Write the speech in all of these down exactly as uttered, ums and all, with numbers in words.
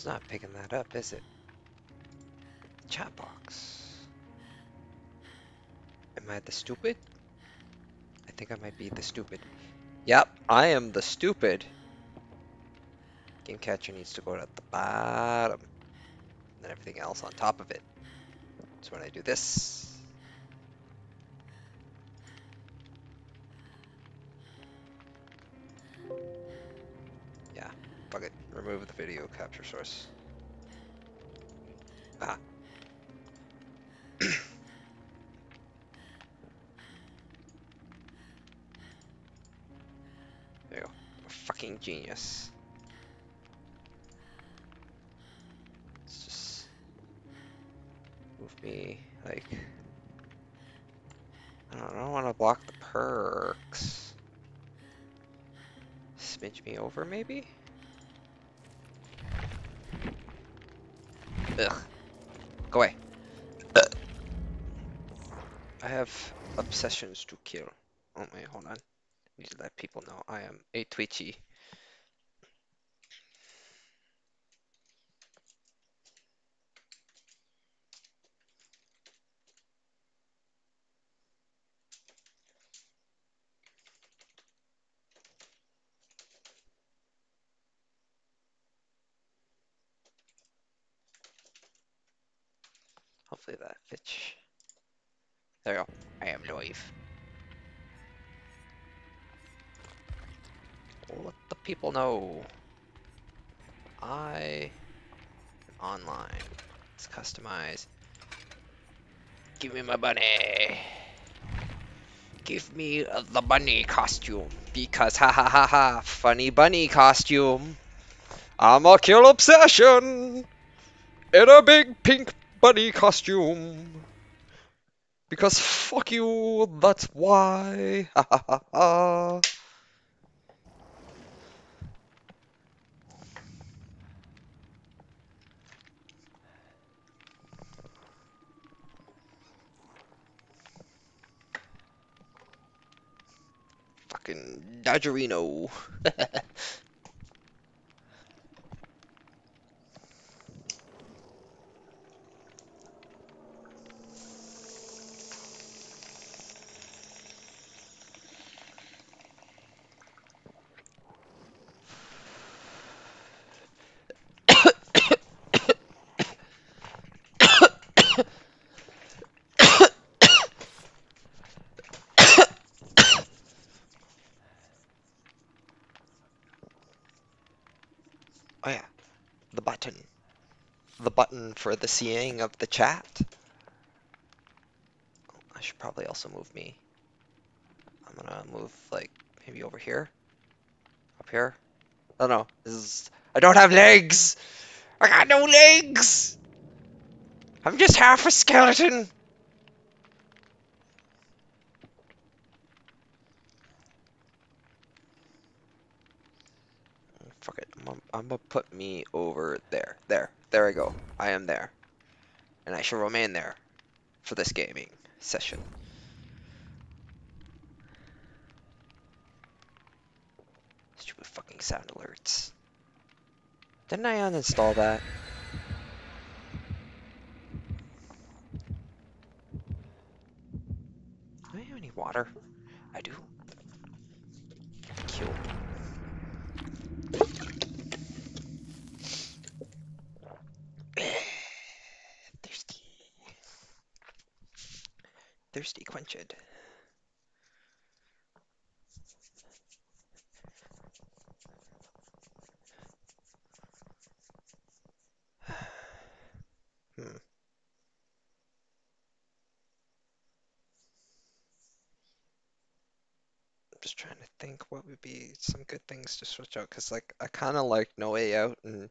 It's not picking that up, is it? Chat box. Am I the stupid? I think I might be the stupid. Yep, I am the stupid. Game catcher needs to go at the bottom. And then everything else on top of it. So when I do this. Yeah, fuck it. Remove the video capture source. Ah. There you go. I'm a fucking genius. Let's just move me like I don't, I don't want to block the perks. Smidge me over maybe? Ugh. Go away. Ugh. I have obsessions to kill. Oh wait, hold on. I need to let people know I am a Twitchy. Hopefully that fits. There you go. I am live. Let the people know. I am online. Let's customize. Give me my bunny. Give me uh, the bunny costume. Because ha ha ha ha. Funny bunny costume. I'm a kill obsession. In a big pink bunny costume. Because fuck you, that's why. Ha ha ha ha. Fucking Dodgerino. Oh yeah, the button. The button for the seeing of the chat. I should probably also move me. I'm gonna move like maybe over here, up here. Oh no, this is. I don't have legs. I got no legs. I'm just half a skeleton. Fuck it. I'm, I'm gonna put me over there. There. There I go. I am there. And I shall remain there for this gaming session. Stupid fucking sound alerts. Didn't I uninstall that? Do I have any water? I do. Kill. Thirsty. Thirsty quenched. Hmm. I'm just trying to think what would be some good things to switch out, because like I kind of like No Way Out and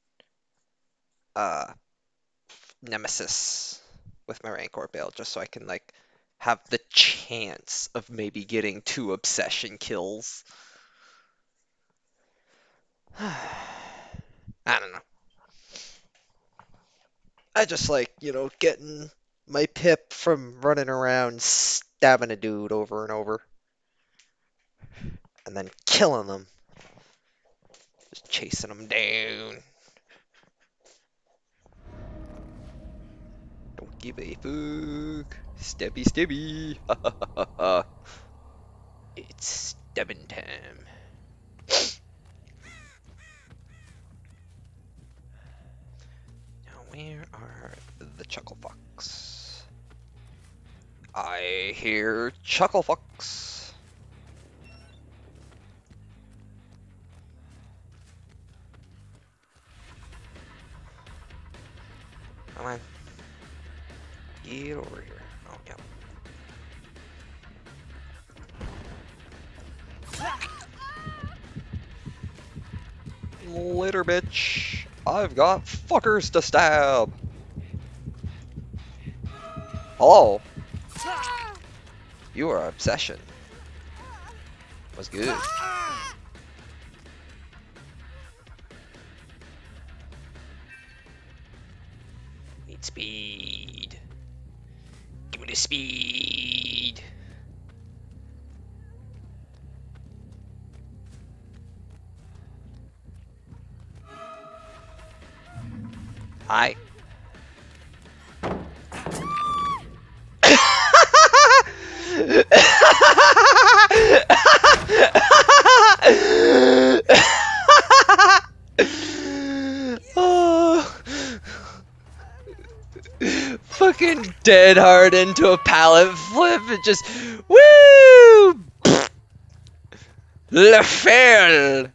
uh Nemesis with my Rancor build, just so I can like have the chance of maybe getting two obsession kills. I don't know. I just like, you know, getting my pip from running around stabbing a dude over and over and then killing them, just chasing them down. give a fuck. Stabby, stabby. Ha ha ha ha. It's stabbing time. Now, where are the Chuckle Fox? I hear Chuckle Fox. Come on. Get over here. Oh, yeah. Later, bitch. I've got fuckers to stab. Hello. Your obsession was good. Need speed. Give me the speed. Hi. Oh. Fucking dead hard into a pallet flip and just woo! Le fail.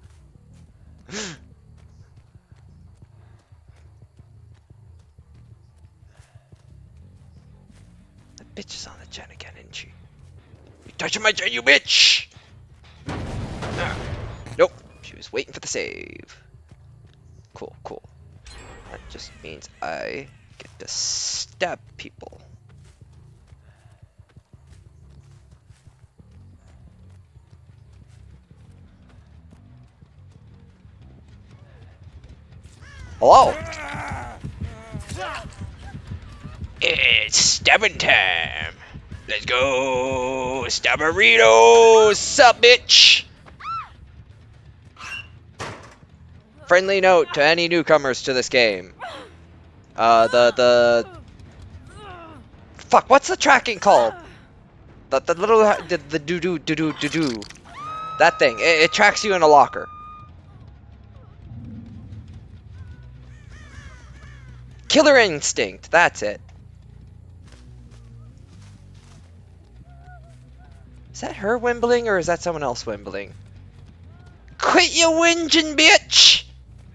That bitch is on the gen again, isn't she? You touching my gen, you bitch! Ah. Nope, she was waiting for the save. Cool, cool. That just means I get to stab people. Hello? It's stabbing time. Let's go, Stabburritos. Sup, bitch? Friendly note to any newcomers to this game. Uh, the, the... Fuck, what's the tracking called? The, the little... The, the doo-doo, doo-doo, doo-doo. That thing. It, it tracks you in a locker. Killer Instinct. That's it. Is that her wimbling, or is that someone else wimbling? Quit your whinging, bitch!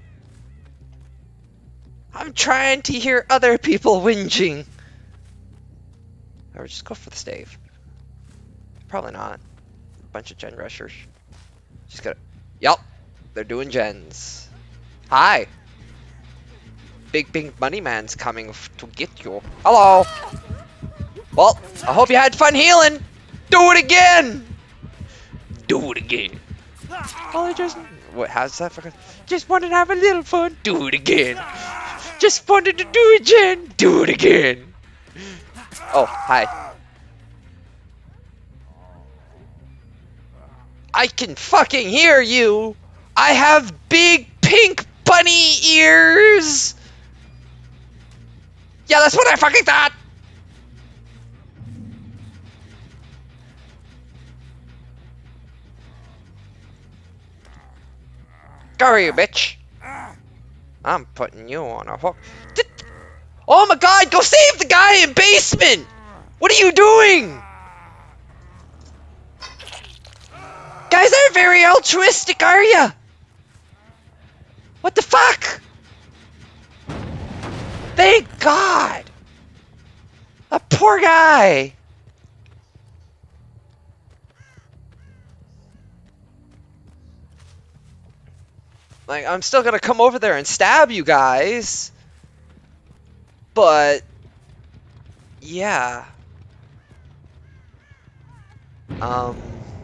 I'm trying to hear other people whinging. Or just go for the stave. Probably not. A bunch of gen rushers. Just gotta... Yup. They're doing gens. Hi. Big Pink Money Man's coming f to get you. Hello. Well, I hope you had fun healing. Do it again. Do it again. Oh, I just... What, how's that for... Just wanted to have a little fun. Do it again. Just wanted to do it, Jen. Do it again. Oh, hi. I can fucking hear you. I have big pink bunny ears. Yeah, that's what I fucking thought. Go here, you bitch. I'm putting you on a hook. Oh my god, go save the guy in basement! What are you doing? Guys aren't very altruistic, are ya? What the fuck? Thank God! A poor guy! Like, I'm still gonna come over there and stab you guys. But... yeah. Um...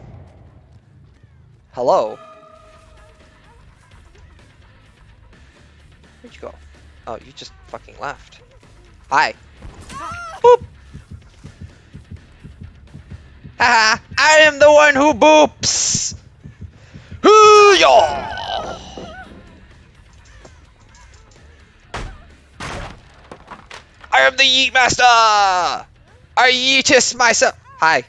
Hello? Where'd you go? Oh, you just fucking left. Hi. Boop! Haha! I am the one who boops! Hoo-yah! I am am the Yeet Master! I yeetist myself! Hi.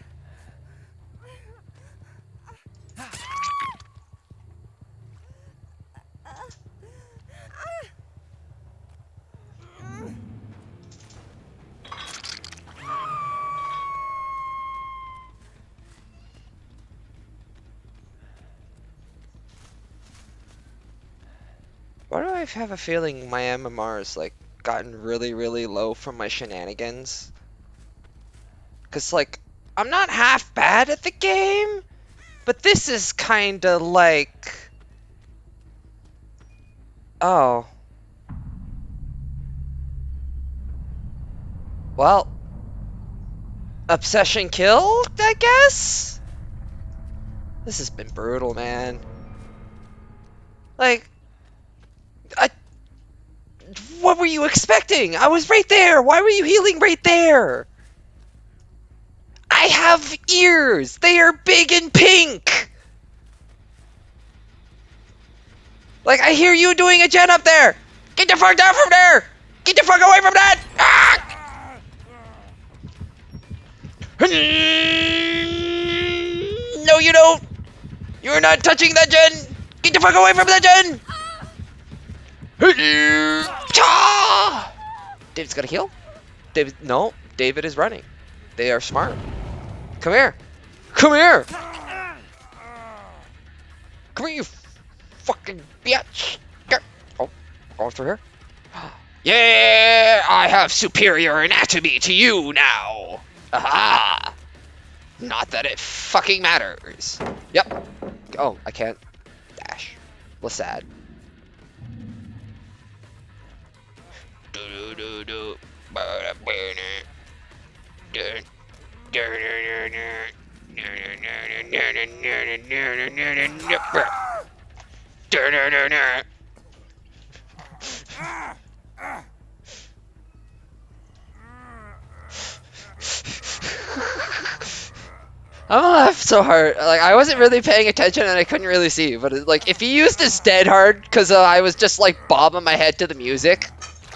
Why do I have a feeling my M M R is like gotten really, really low from my shenanigans? Cause like, I'm not half bad at the game, but this is kinda like... Oh. Well. Obsession killed, I guess? This has been brutal, man. Like... I... What were you expecting? I was right there! Why were you healing right there? I have ears! They are big and pink! Like, I hear you doing a gen up there! Get the fuck down from there! Get the fuck away from that! Ah! No, you don't! You're not touching that gen! Get the fuck away from that gen! David's gonna heal? David, no, David is running. They are smart. Come here. Come here. Come here, you fucking bitch. Oh, going through here. Yeah, I have superior anatomy to you now. Aha. Not that it fucking matters. Yep. Oh, I can't dash. Well, sad. Do do do. I'm gonna laugh so hard. Like, I wasn't really paying attention and I couldn't really see, but it, like, if he used his dead hard because uh, I was just like bobbing my head to the music,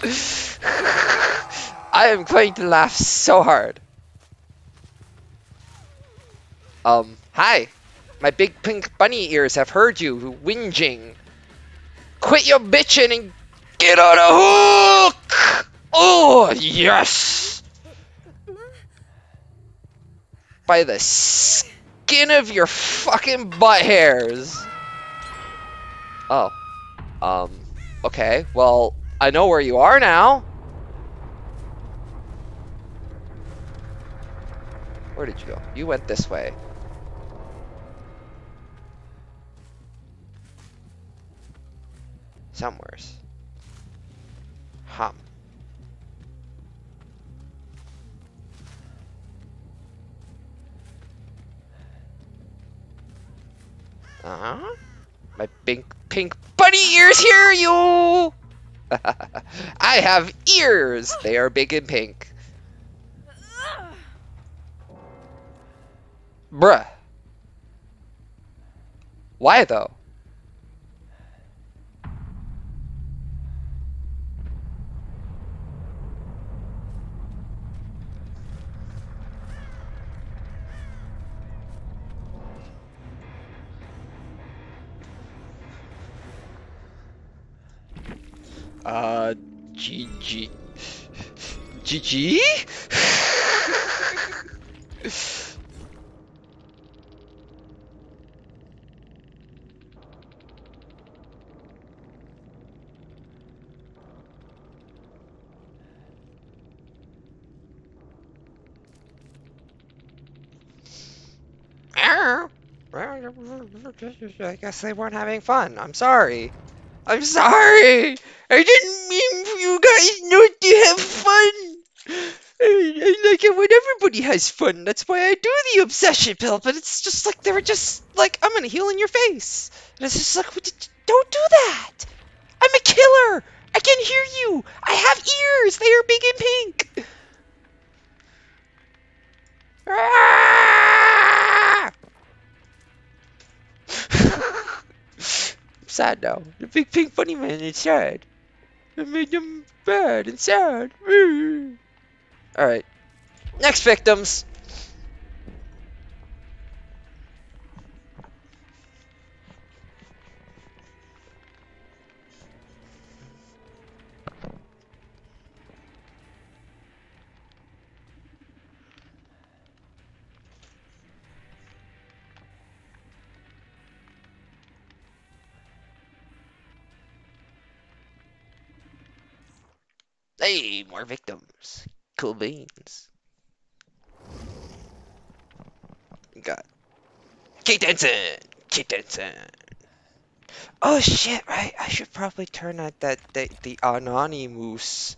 I am going to laugh so hard. Um, hi. My big pink bunny ears have heard you whinging. Quit your bitching and get on a hook! Oh, yes! By the skin of your fucking butt hairs. Oh. Um, okay. Well, I know where you are now. Where did you go? You went this way. Somewheres. Hum. Uh-huh. My pink pink bunny ears hear you! I have ears! They are big and pink. Bruh. Why though? Uh, G G. G G? I guess they weren't having fun. I'm sorry. I'm sorry! I didn't mean for you guys not to have fun! I, I like it when everybody has fun. That's why I do the obsession pill, but it's just like they were just like, I'm gonna heal in your face. And it's just like, don't do that! I'm a killer! I can hear you! I have ears! They are big and pink! Ah! I'm sad now. The big pink bunny man is sad. I made them bad and sad. Alright. Next victims! Hey, more victims. Cool beans. We got Kate Denson! Kate Denson! Oh shit, right? I should probably turn on that, that the Anonymous.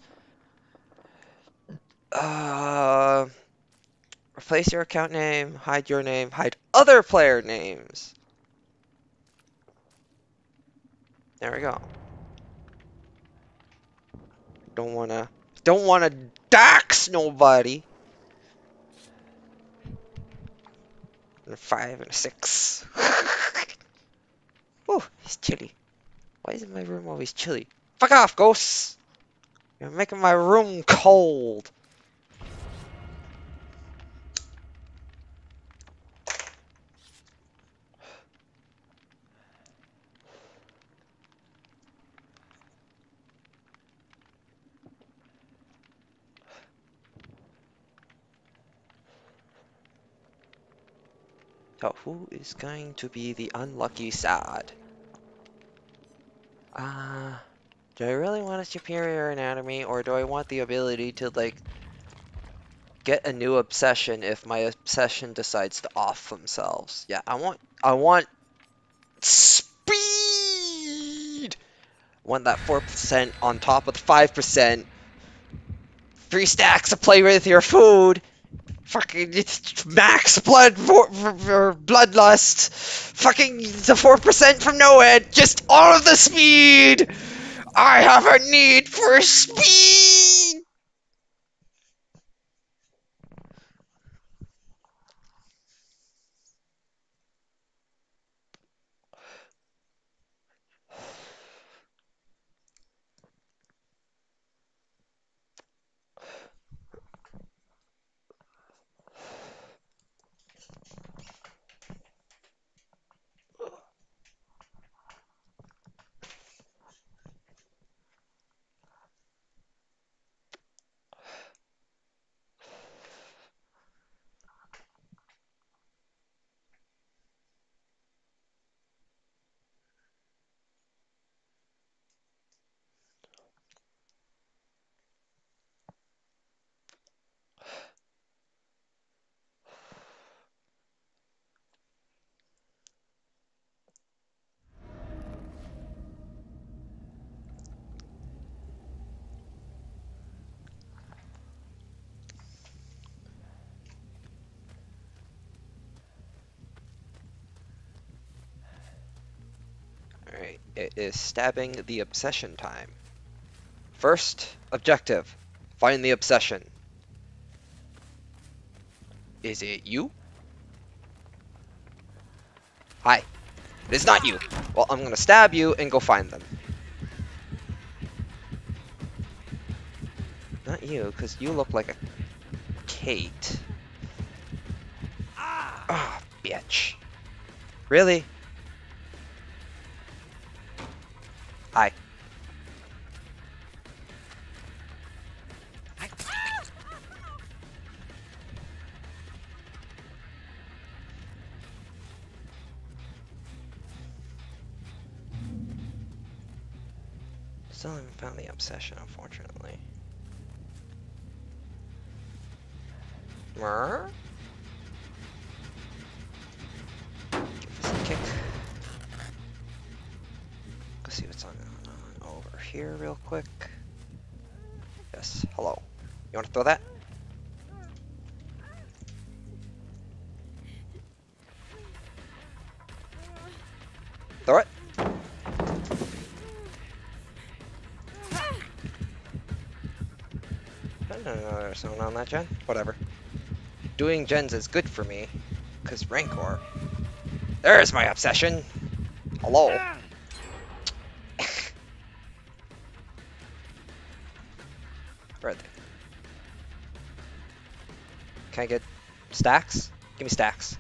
Uh, replace your account name, hide your name, hide other player names. There we go. Don't wanna, don't wanna dox nobody. And a five and a six. Oh, it's chilly. Why is my room always chilly? Fuck off, ghosts! You're making my room cold. So who is going to be the unlucky sad? Uh, do I really want a superior anatomy, or do I want the ability to, like, get a new obsession if my obsession decides to off themselves? Yeah, I want, I want speed! I want that four percent on top of the five percent. Three stacks to play with your food. Fucking it's max blood for, for, for bloodlust. Fucking the four percent from nowhere. Just all of the speed. I have a need for speed. Alright, it is stabbing the obsession time. First objective, find the obsession. Is it you? Hi. It is not you. Well, I'm gonna stab you and go find them. Not you, because you look like a Kate. Ah, oh, bitch. Really? Hi. Still haven't found the obsession, unfortunately. Mer? Give this a kick. Go see what's on, on over here real quick. Yes, hello. You want to throw that? Throw it. I don't know there's someone on that gen. Whatever. Doing gens is good for me, because rancor. There's my obsession. Hello. Right there. Can I get stacks? Give me stacks.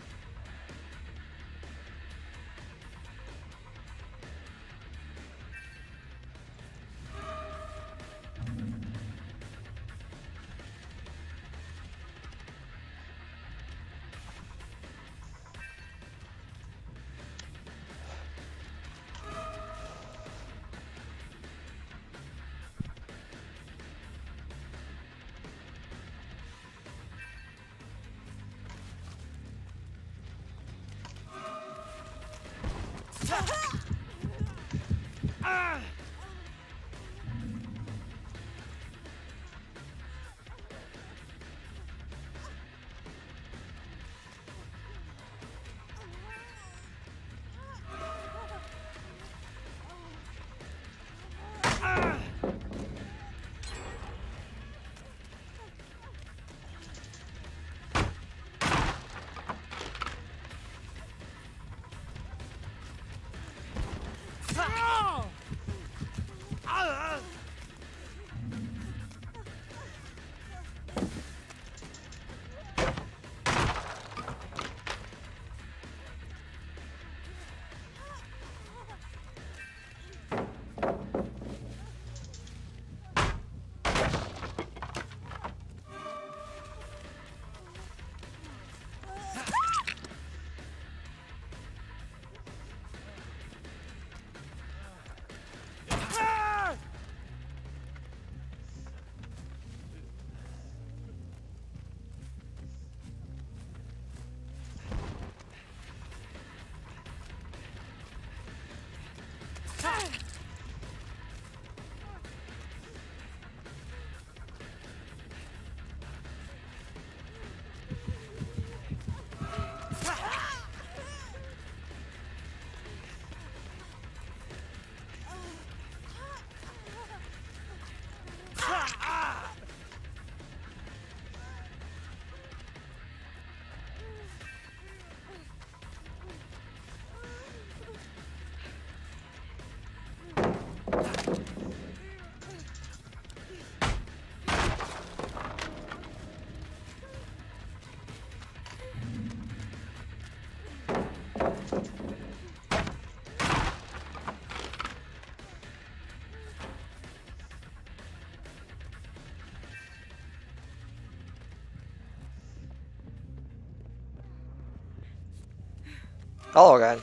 Hello again.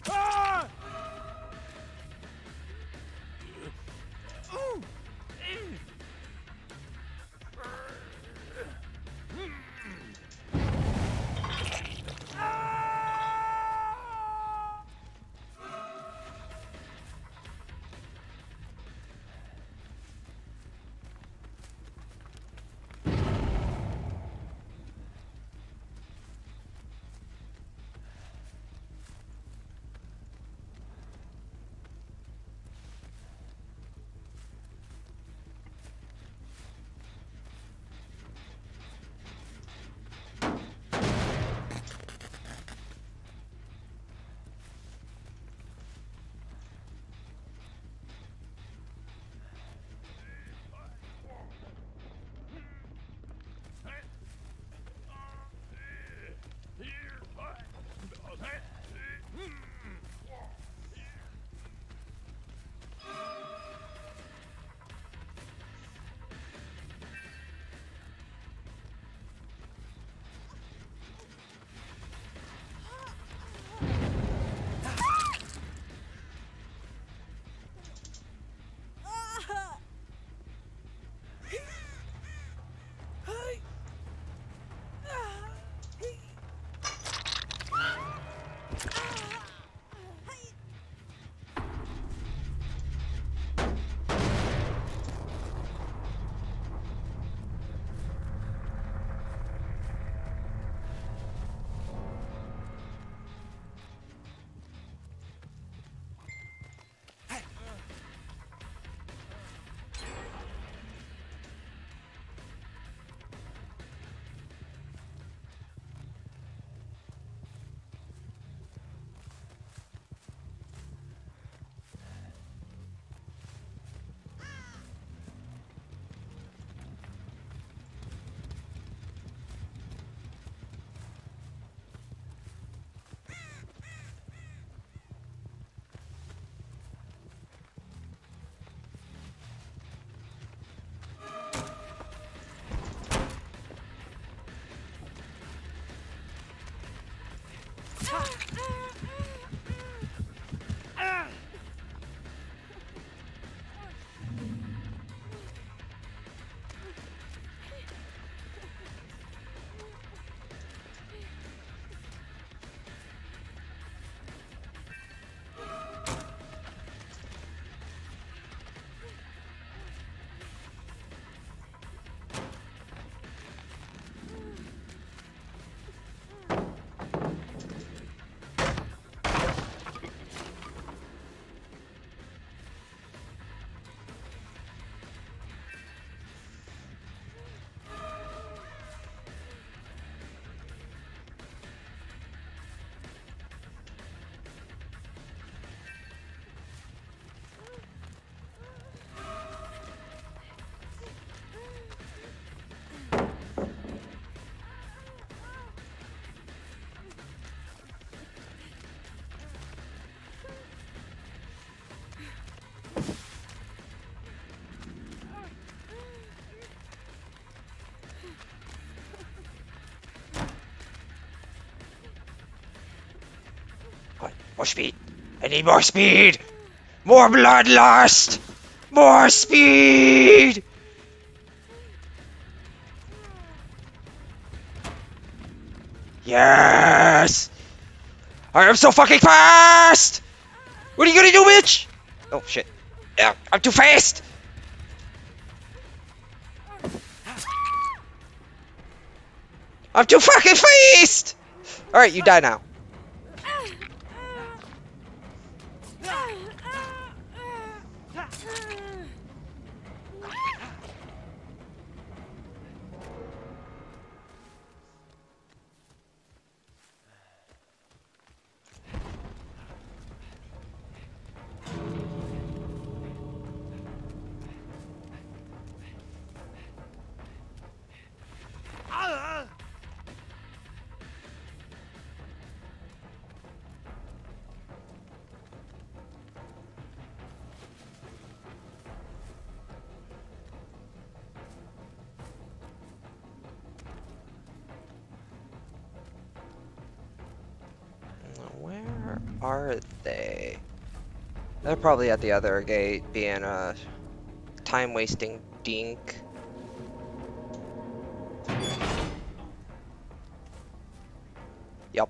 More speed. I need more speed. More bloodlust. More speed. Yes. I am so fucking fast. What are you gonna do, bitch? Oh shit. Yeah, I'm too fast. I'm too fucking fast. All right, you die now. are they? They're probably at the other gate, being a time-wasting dink. Yup.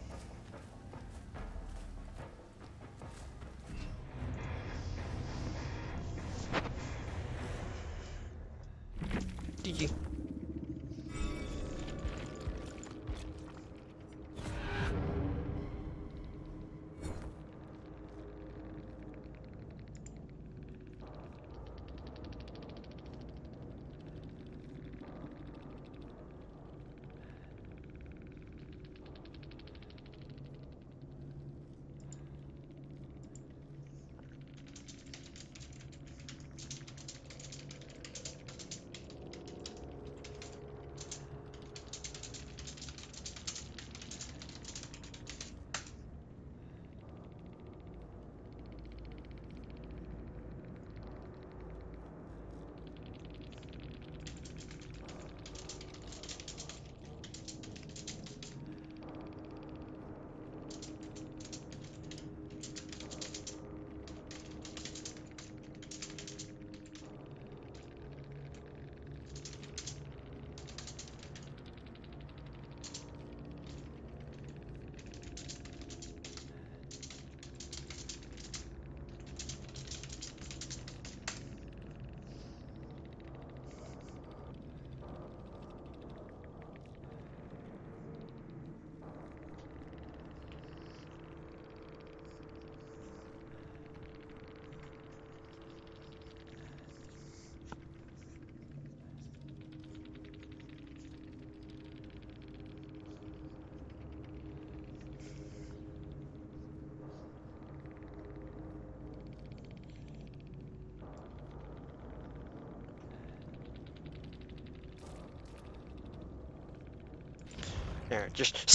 There, just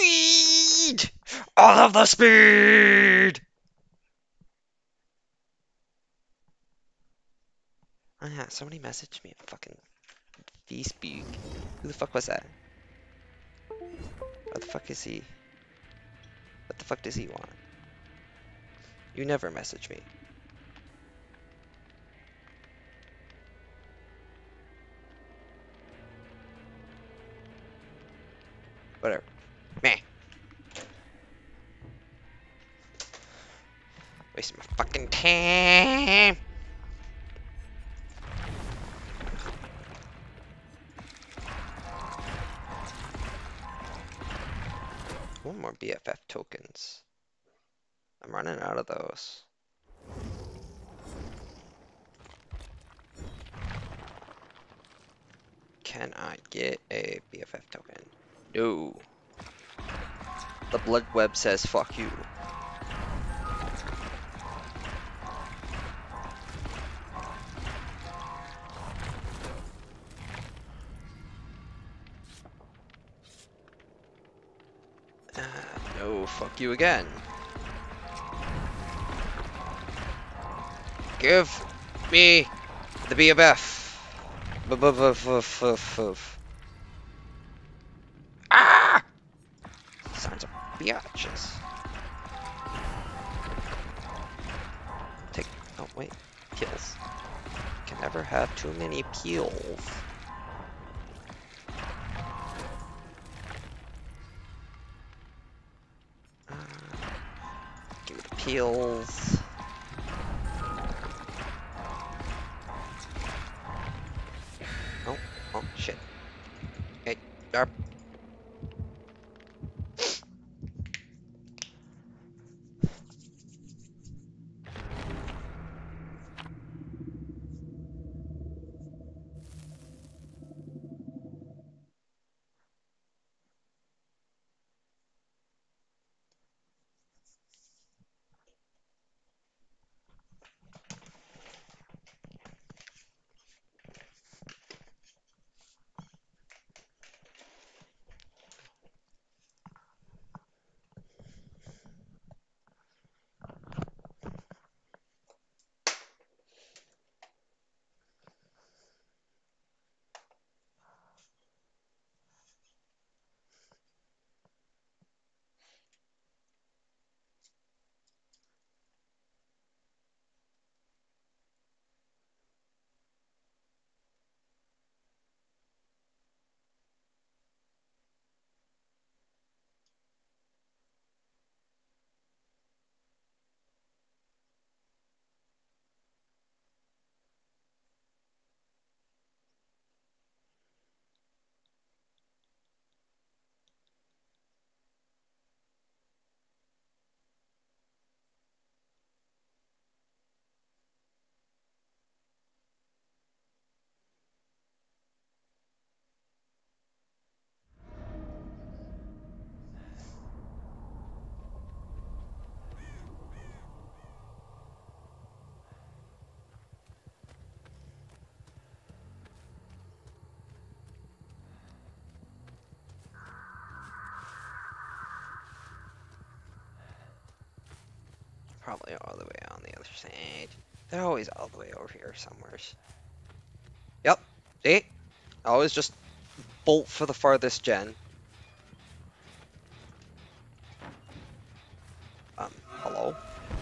speed! All of the speed! Oh yeah, somebody messaged me a fucking V-speak. Who the fuck was that? What the fuck is he? What the fuck does he want? You never message me. Whatever. Meh. Wasting my fucking time. One more B F F tokens. I'm running out of those. Can I get a B F F token? No. The blood web says fuck you. Uh, no, fuck you again. Give me the B F F. B -b -b -f -f -f. Ah! Sons of bitches. Take. Oh wait, kills. Can never have too many peels. Uh, give me the peels. Oh, oh shit. Hey, darp. probably all the way on the other side. They're always all the way over here somewhere. Yep. See? I always just bolt for the farthest gen. Um, hello?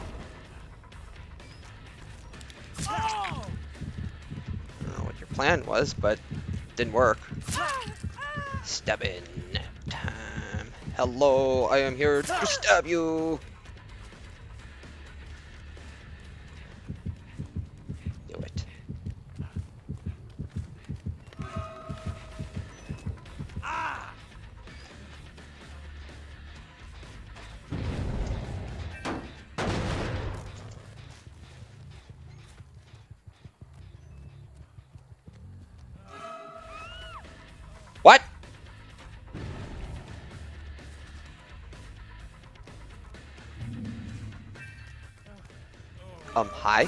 I don't know what your plan was, but it didn't work. Stabbing time. Hello, I am here to stab you. Do it. What? Um, hi?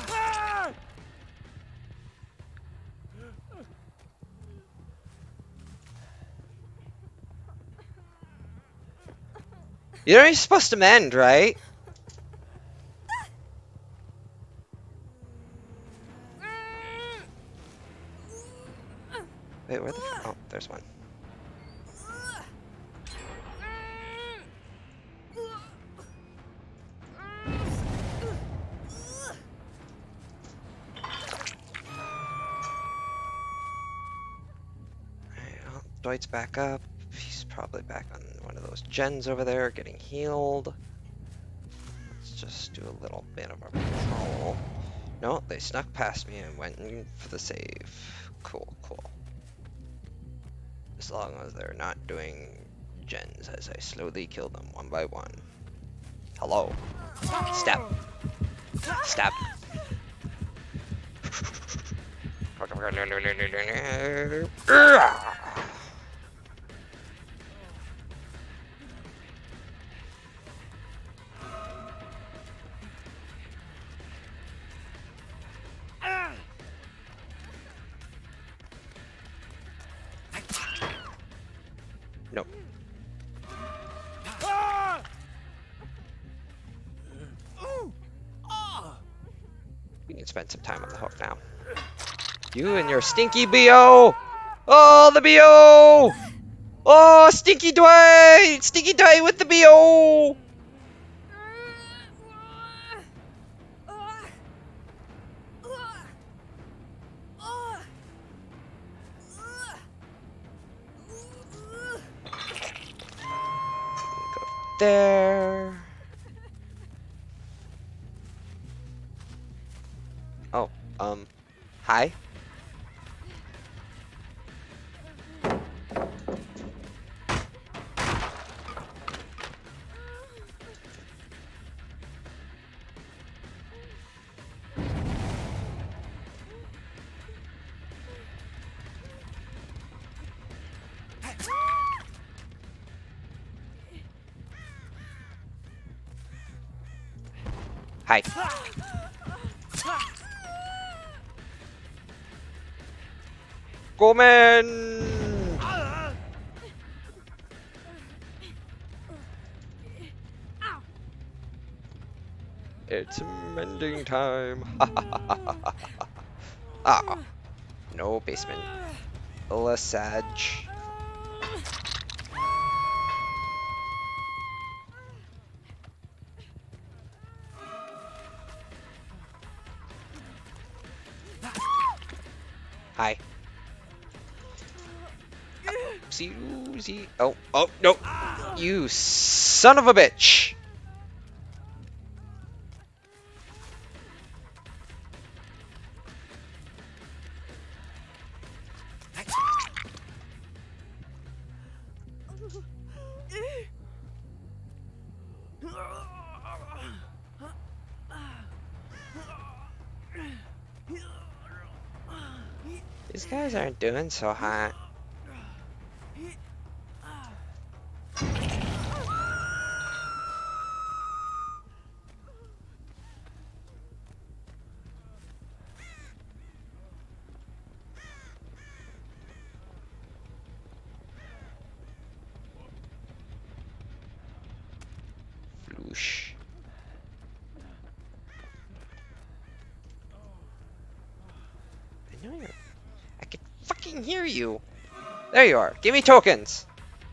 You're only supposed to mend, right? Wait, where the f- oh, there's one. Alright, well, Dwight's back up. He's probably back on one of those gens over there, getting healed. Let's just do a little bit of a patrol. No, they snuck past me and went in for the save. Cool, cool. As long as they're not doing gens as I slowly kill them one by one. Hello. Stab. Stab. No. We can spend some time on the hook now. You and your stinky B O! Oh, the B O! Oh, Stinky Dwight! Stinky Dwight with the B O! Go there. Oh, um, hi? Hi. Comen! It's mending time. Ah, no basement. Lesage. Hi. Oopsie oopsie. Oh, oh, no. You son of a bitch. These guys aren't doing so hot. Floosh. fucking hear you. There you are. Give me tokens.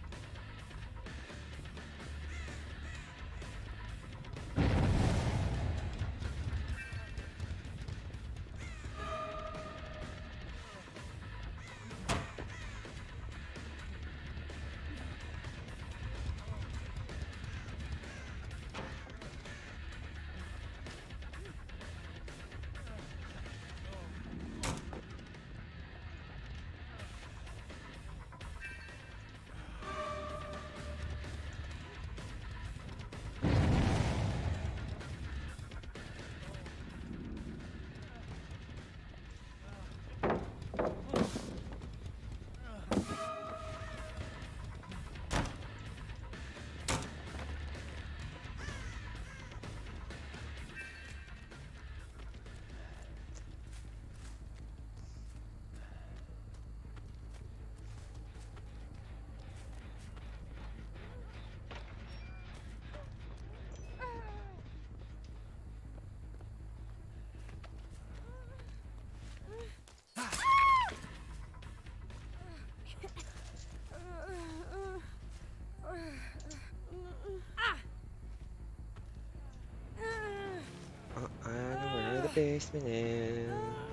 I know where the basement is.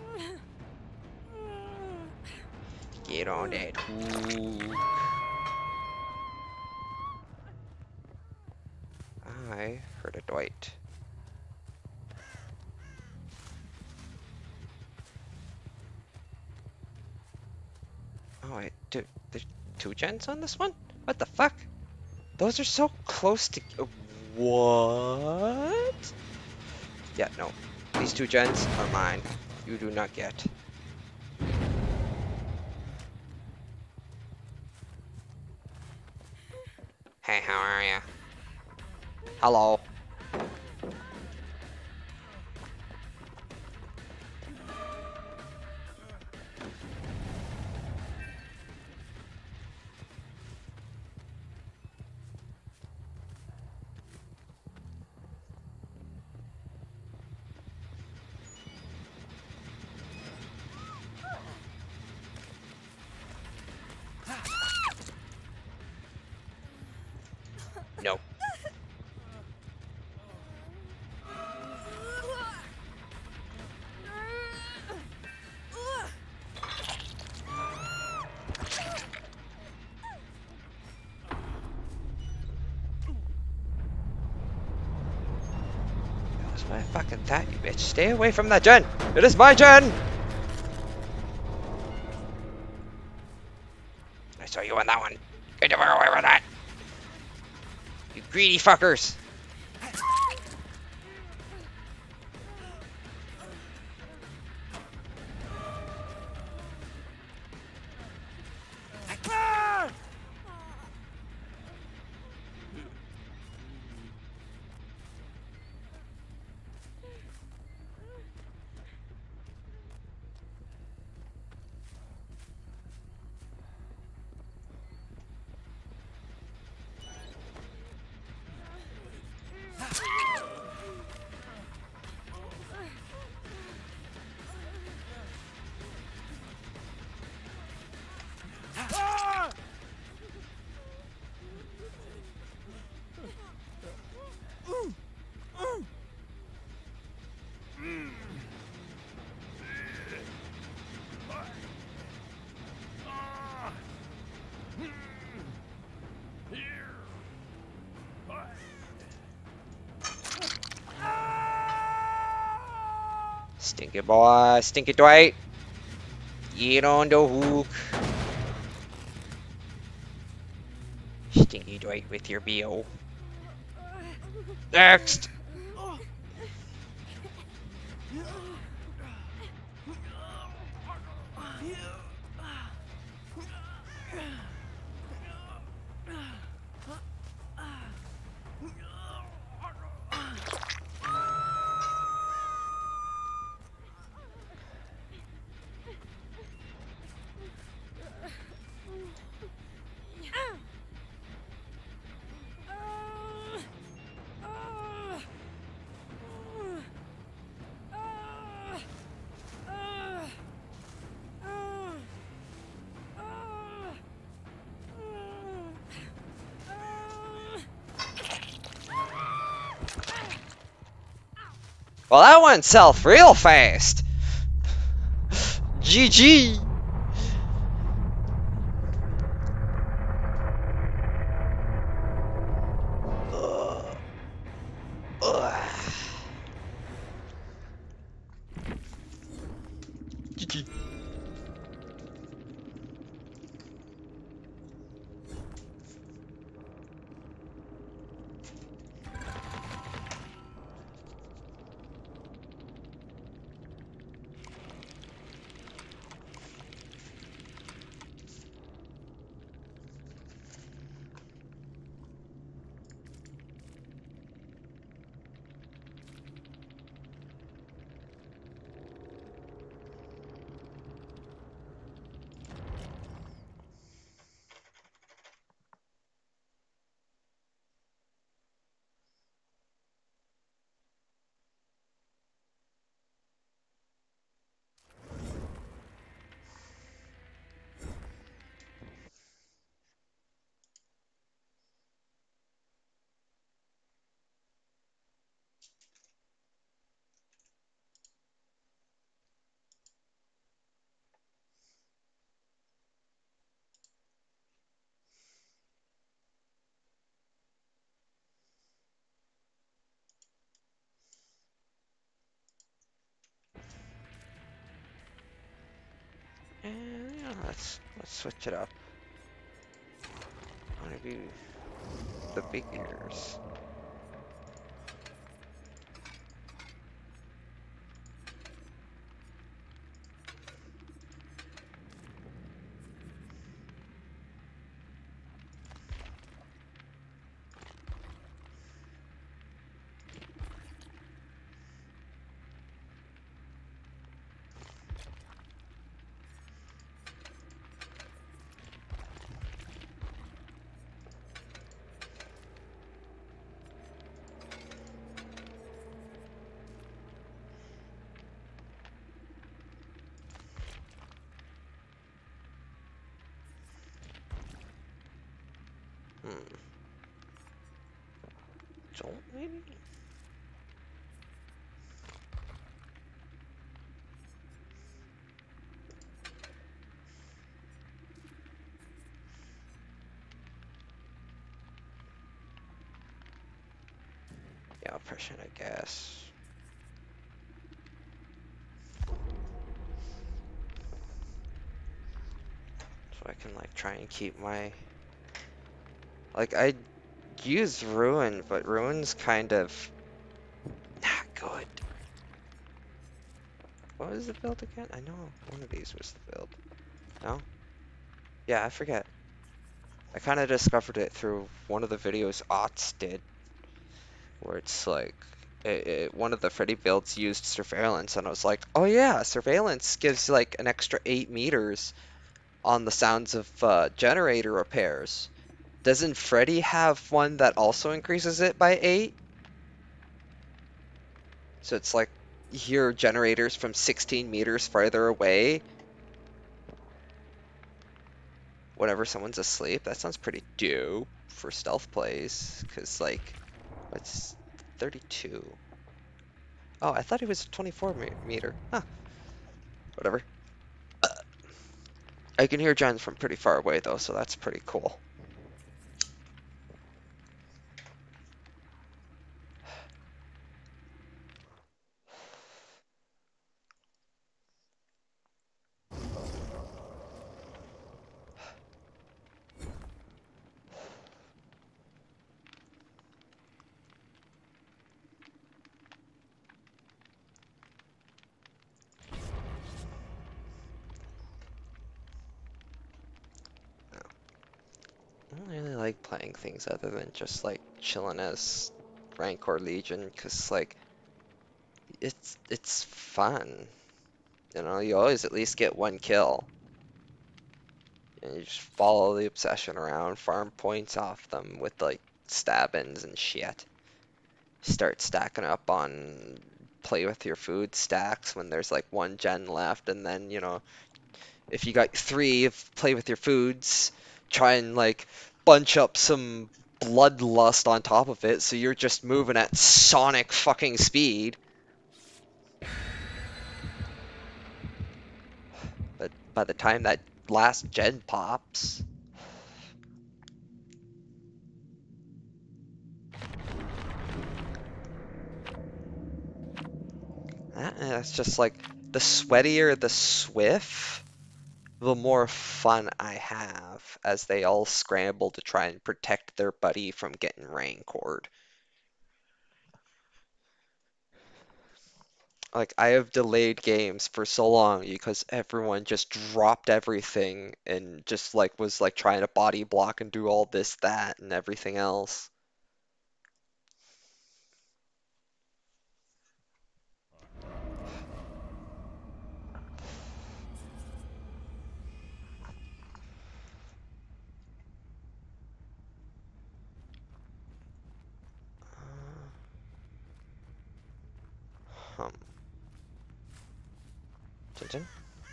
Get on that hook. I heard a Dwight. Oh, wait, two, there's two gens on this one? What the fuck? Those are so close to... What? Yeah, no. These two gens are mine. You do not get. Hey, how are ya? Hello. No. That was my fucking thought, you bitch. Stay away from that gen! It is my gen! I saw you on that one. Get the fuck away from that! You greedy fuckers! Stinky boy, stinky Dwight. Get on the hook. Stinky Dwight with your B O. Next! Well, that went south real fast. G G. Ugh. Ugh. G G. And yeah, let's let's switch it up. I want to be the big ears. Hmm. Jolt maybe? Yeah, oppression, I guess. So I can like try and keep my like I use ruin, but ruin's kind of not good. What was the build again? I know one of these was the build. No? Yeah, I forget. I kind of discovered it through one of the videos Ots did, where it's like it, it, one of the Freddy builds used surveillance, and I was like, oh yeah, surveillance gives like an extra eight meters on the sounds of uh, generator repairs. Doesn't Freddy have one that also increases it by eight? So it's like you hear generators from sixteen meters farther away whenever someone's asleep. That sounds pretty dope for stealth plays, because like, what's thirty-two? Oh, I thought he was twenty-four me meter. Huh, whatever. Uh, I can hear gens from pretty far away though, so that's pretty cool. I don't really like playing things other than just like chilling as Rancor Legion, because like it's it's fun. You know, you always at least get one kill. And you just follow the obsession around, farm points off them with like stabbins and shit. Start stacking up on play with your food stacks when there's like one gen left, and then you know if you got three of play with your foods, try and like bunch up some bloodlust on top of it, so you're just moving at sonic fucking speed. by the time that last gen pops. Uh, It's just like the sweatier the Swift, the more fun I have as they all scramble to try and protect their buddy from getting rancored. Like I have delayed games for so long because everyone just dropped everything and just like was like trying to body block and do all this, that, and everything else. Uh, hum. Tintin?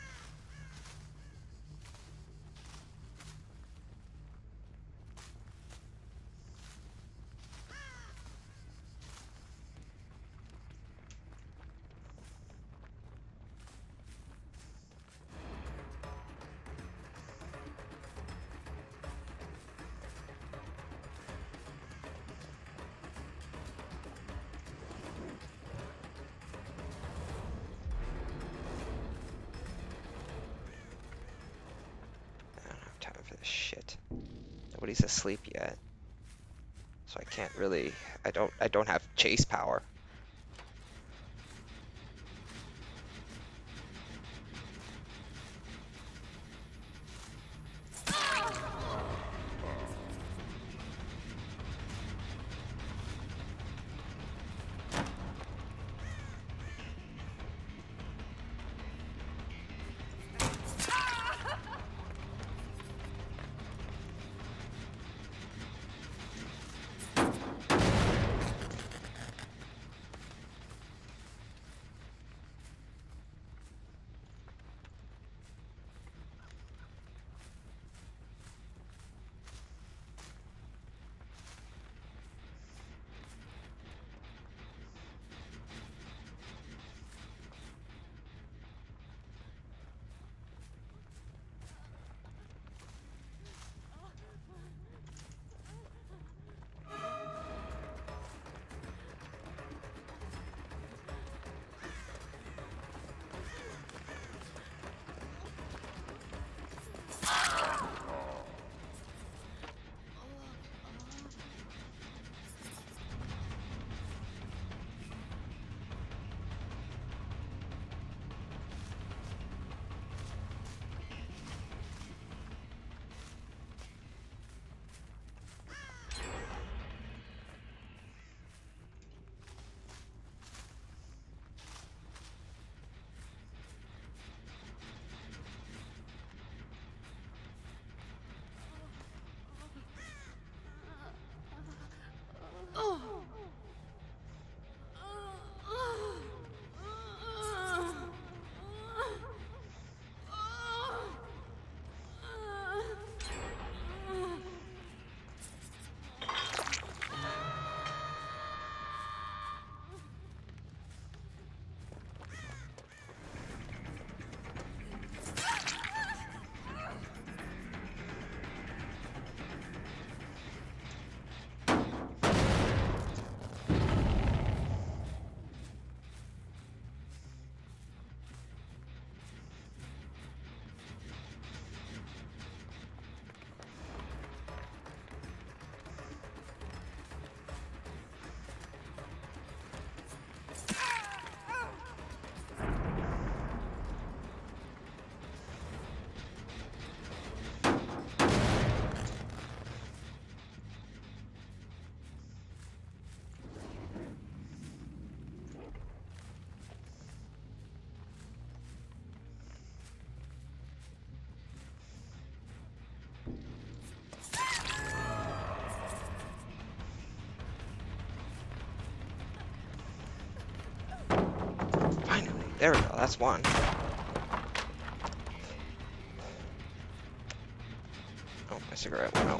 I don't have time for this shit. Nobody's asleep yet, so I can't really. I don't. I don't have chase power. Finally, there we go. That's one. Oh, my cigarette went out.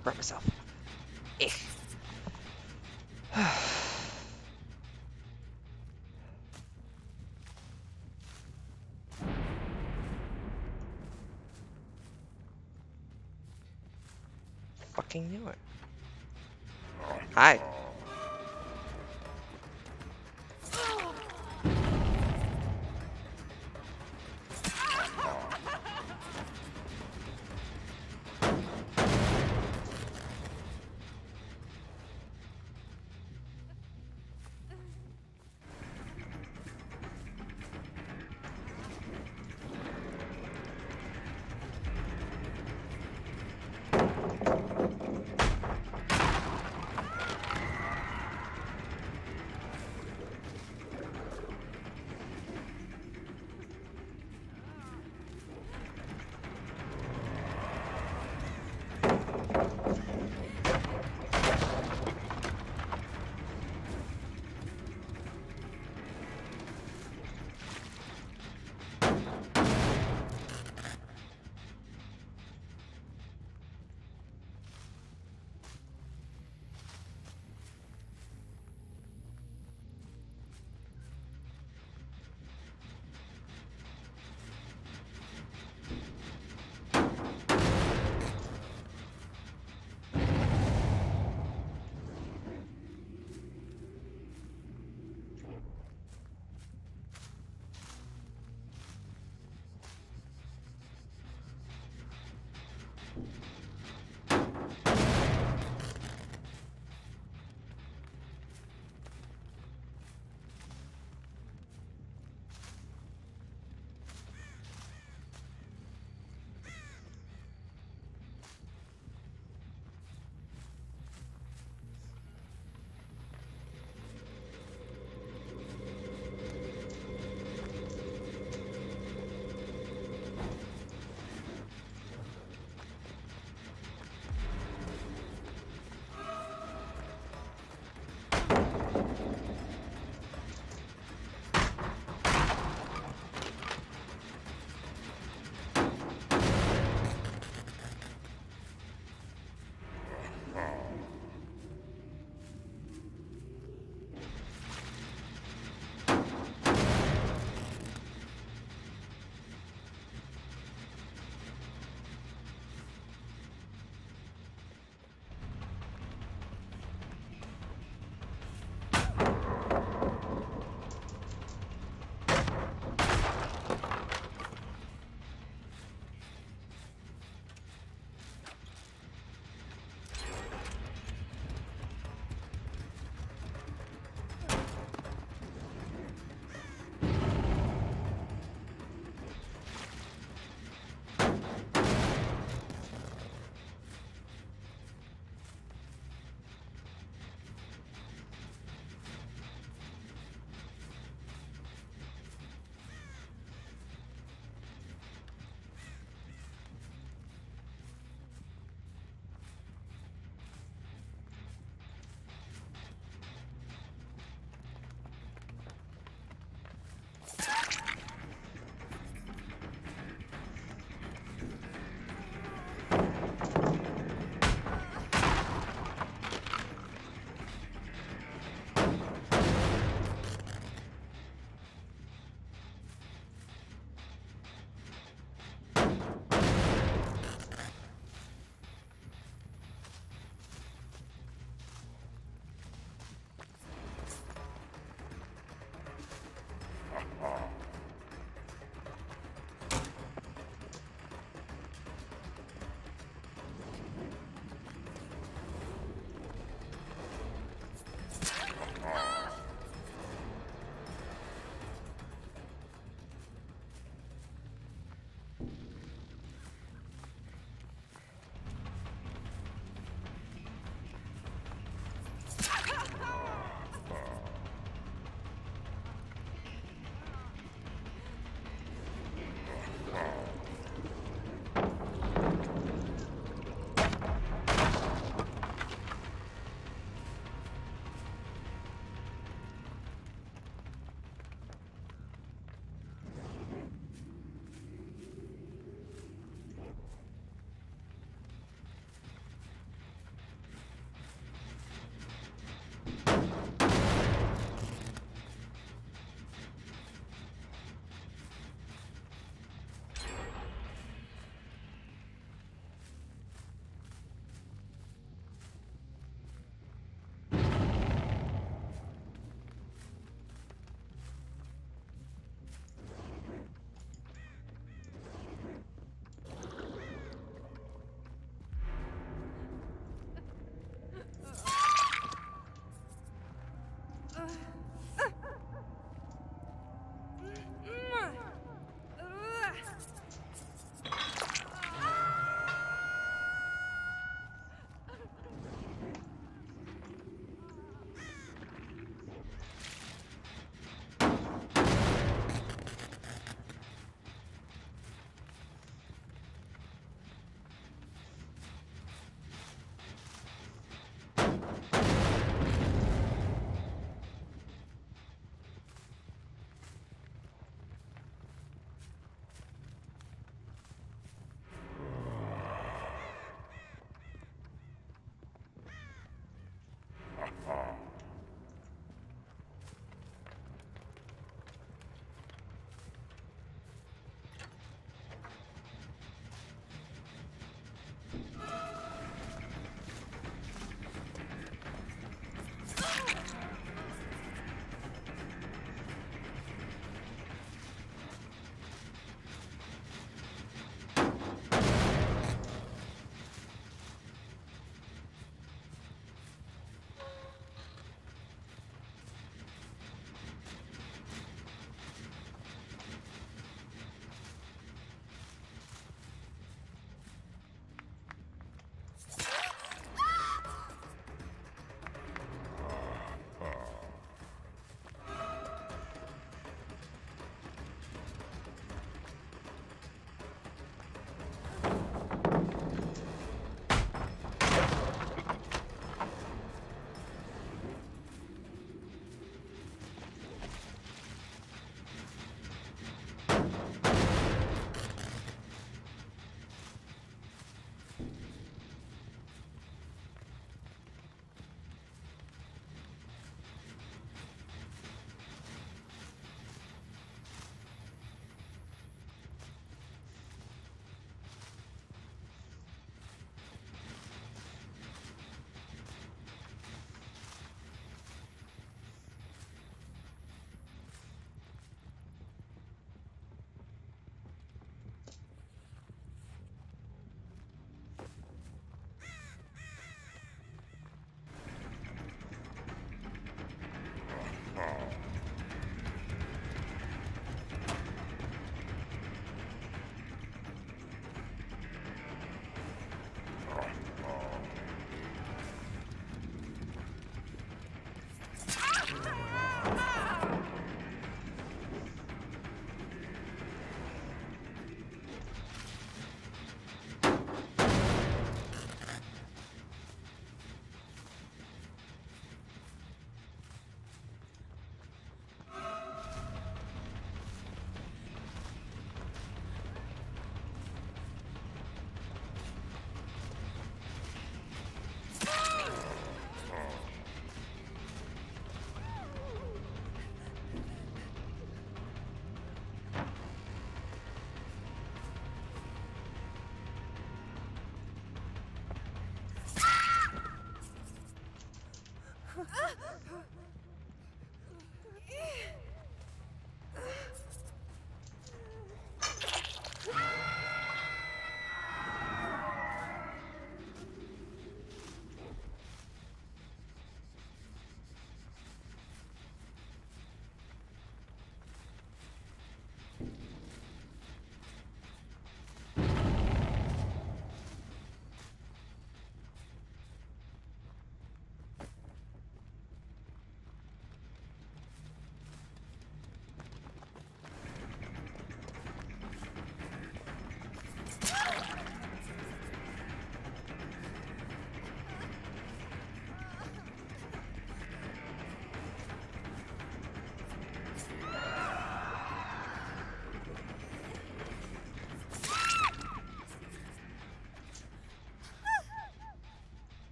Hurt myself. Eh. Fucking knew it. Hi.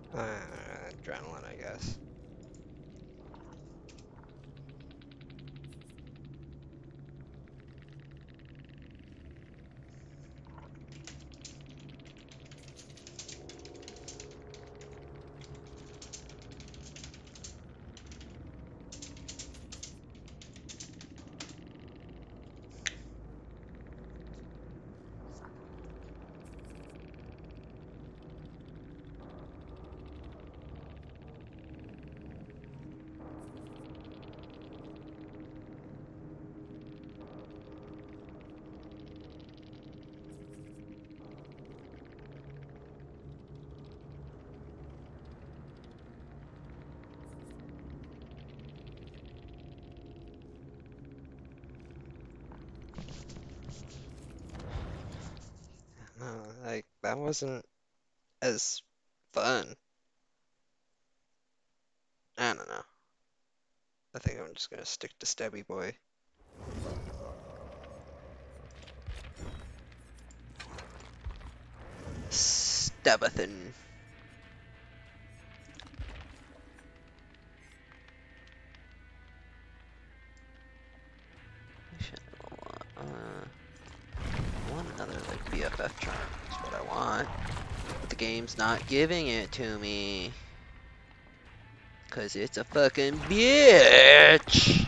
Uh, adrenaline, I guess. Uh, like, that wasn't as fun. I don't know. I think I'm just gonna stick to Stabby Boy. Stabathan. Uh, I want another, like, B F F charm is what I want. But the game's not giving it to me. Cause it's a fucking bitch!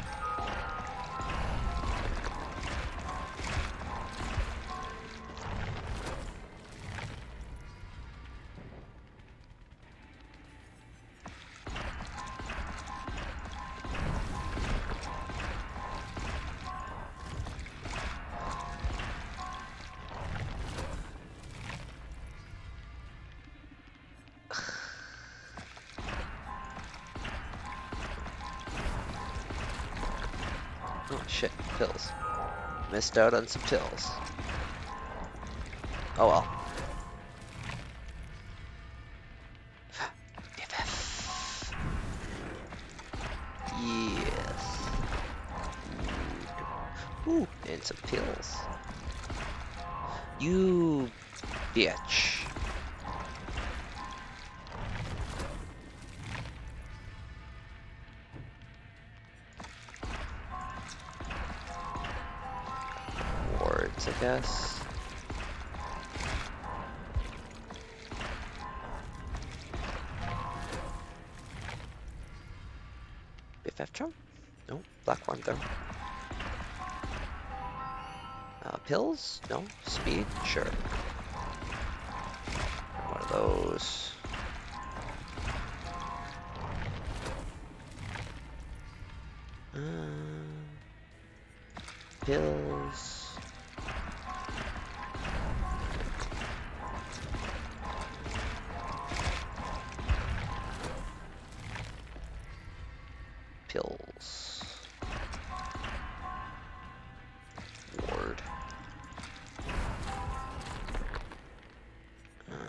Oh shit, pills. Missed out on some pills. Oh well. Yes. Ooh, and some pills. You bitch. Wards, I guess. B F F charm? No. Black Panther. Uh, pills? No. Speed? Sure. One of those. Uh, pills. Pills. Ward. Uh,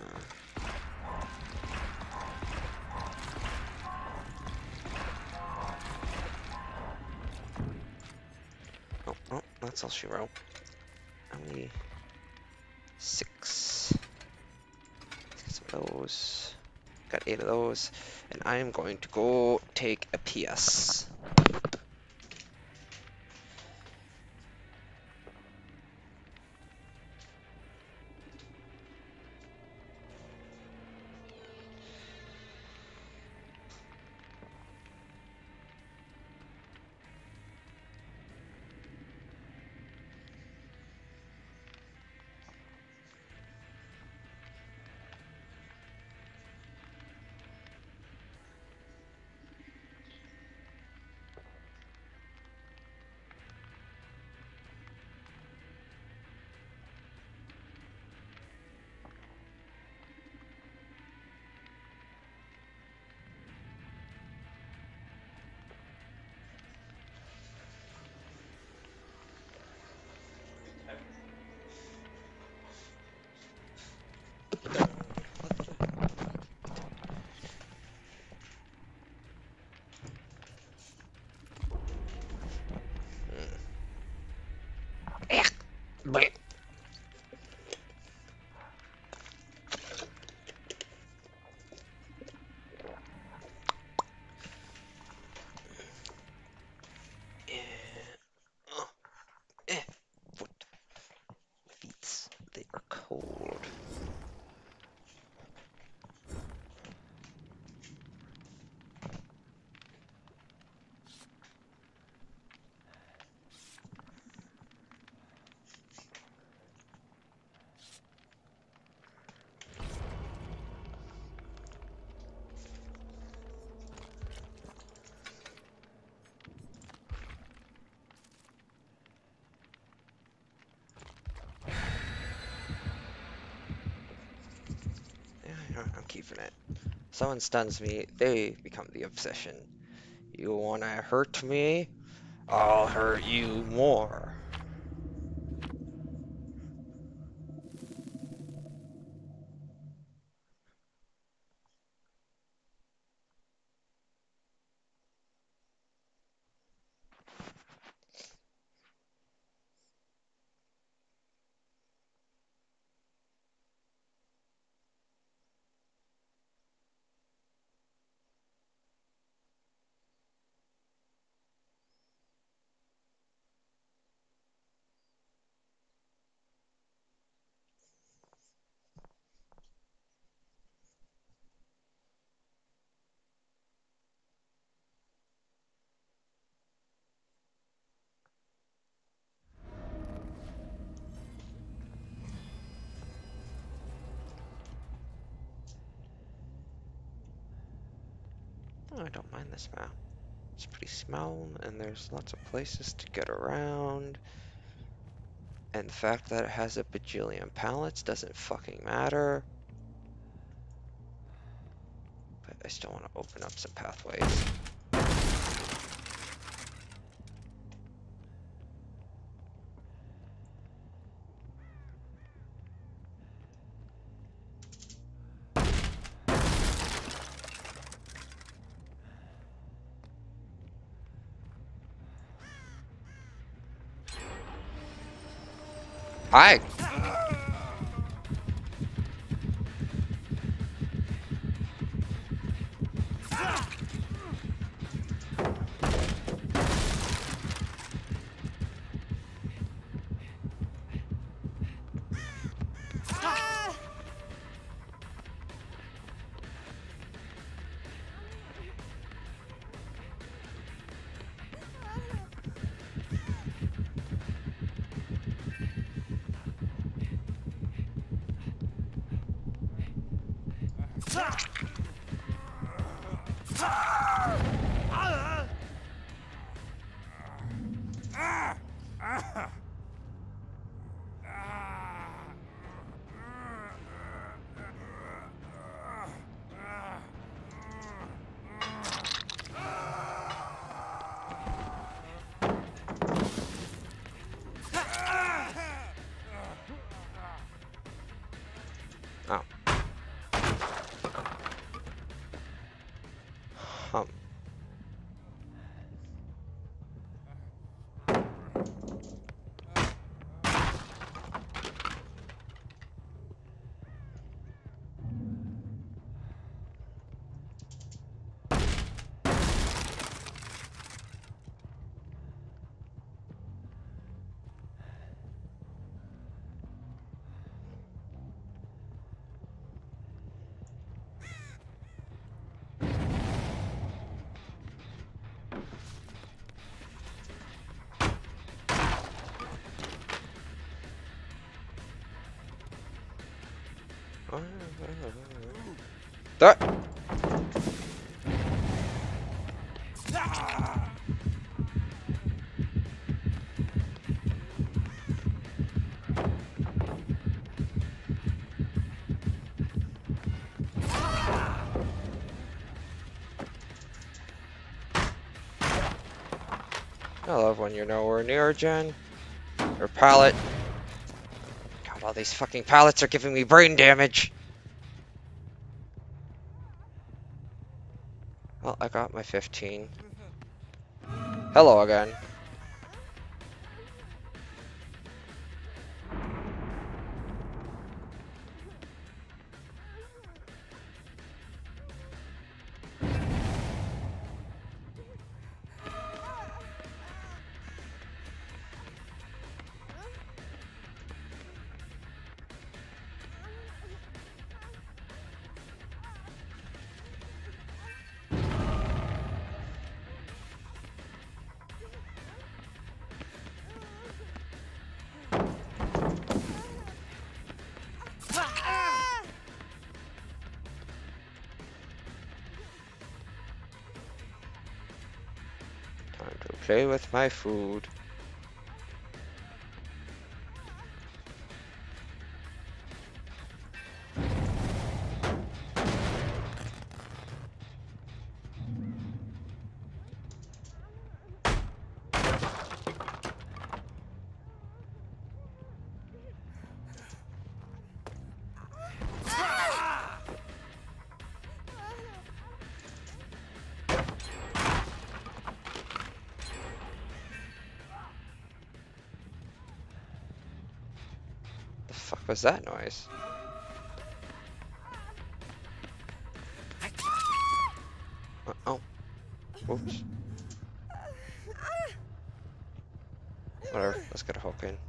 oh, oh, that's all she wrote. How many? Six. Let's get some of those. Got eight of those. And I am going to go take a P S. I'm keeping it. Someone stuns me, they become the obsession. You wanna hurt me? I'll hurt you more. Oh, I don't mind this map. It's pretty small, and there's lots of places to get around. And the fact that it has a bajillion pallets doesn't fucking matter. But I still want to open up some pathways. Hi! Oh. Hum. That. I love when you're nowhere near, Jen. Or pallet. God, all these fucking pallets are giving me brain damage. Well, I got my fifteen. Hello again. Time to play with my food. fuck was that noise? Uh, oh. Oops. Whatever. Let's get a hook in.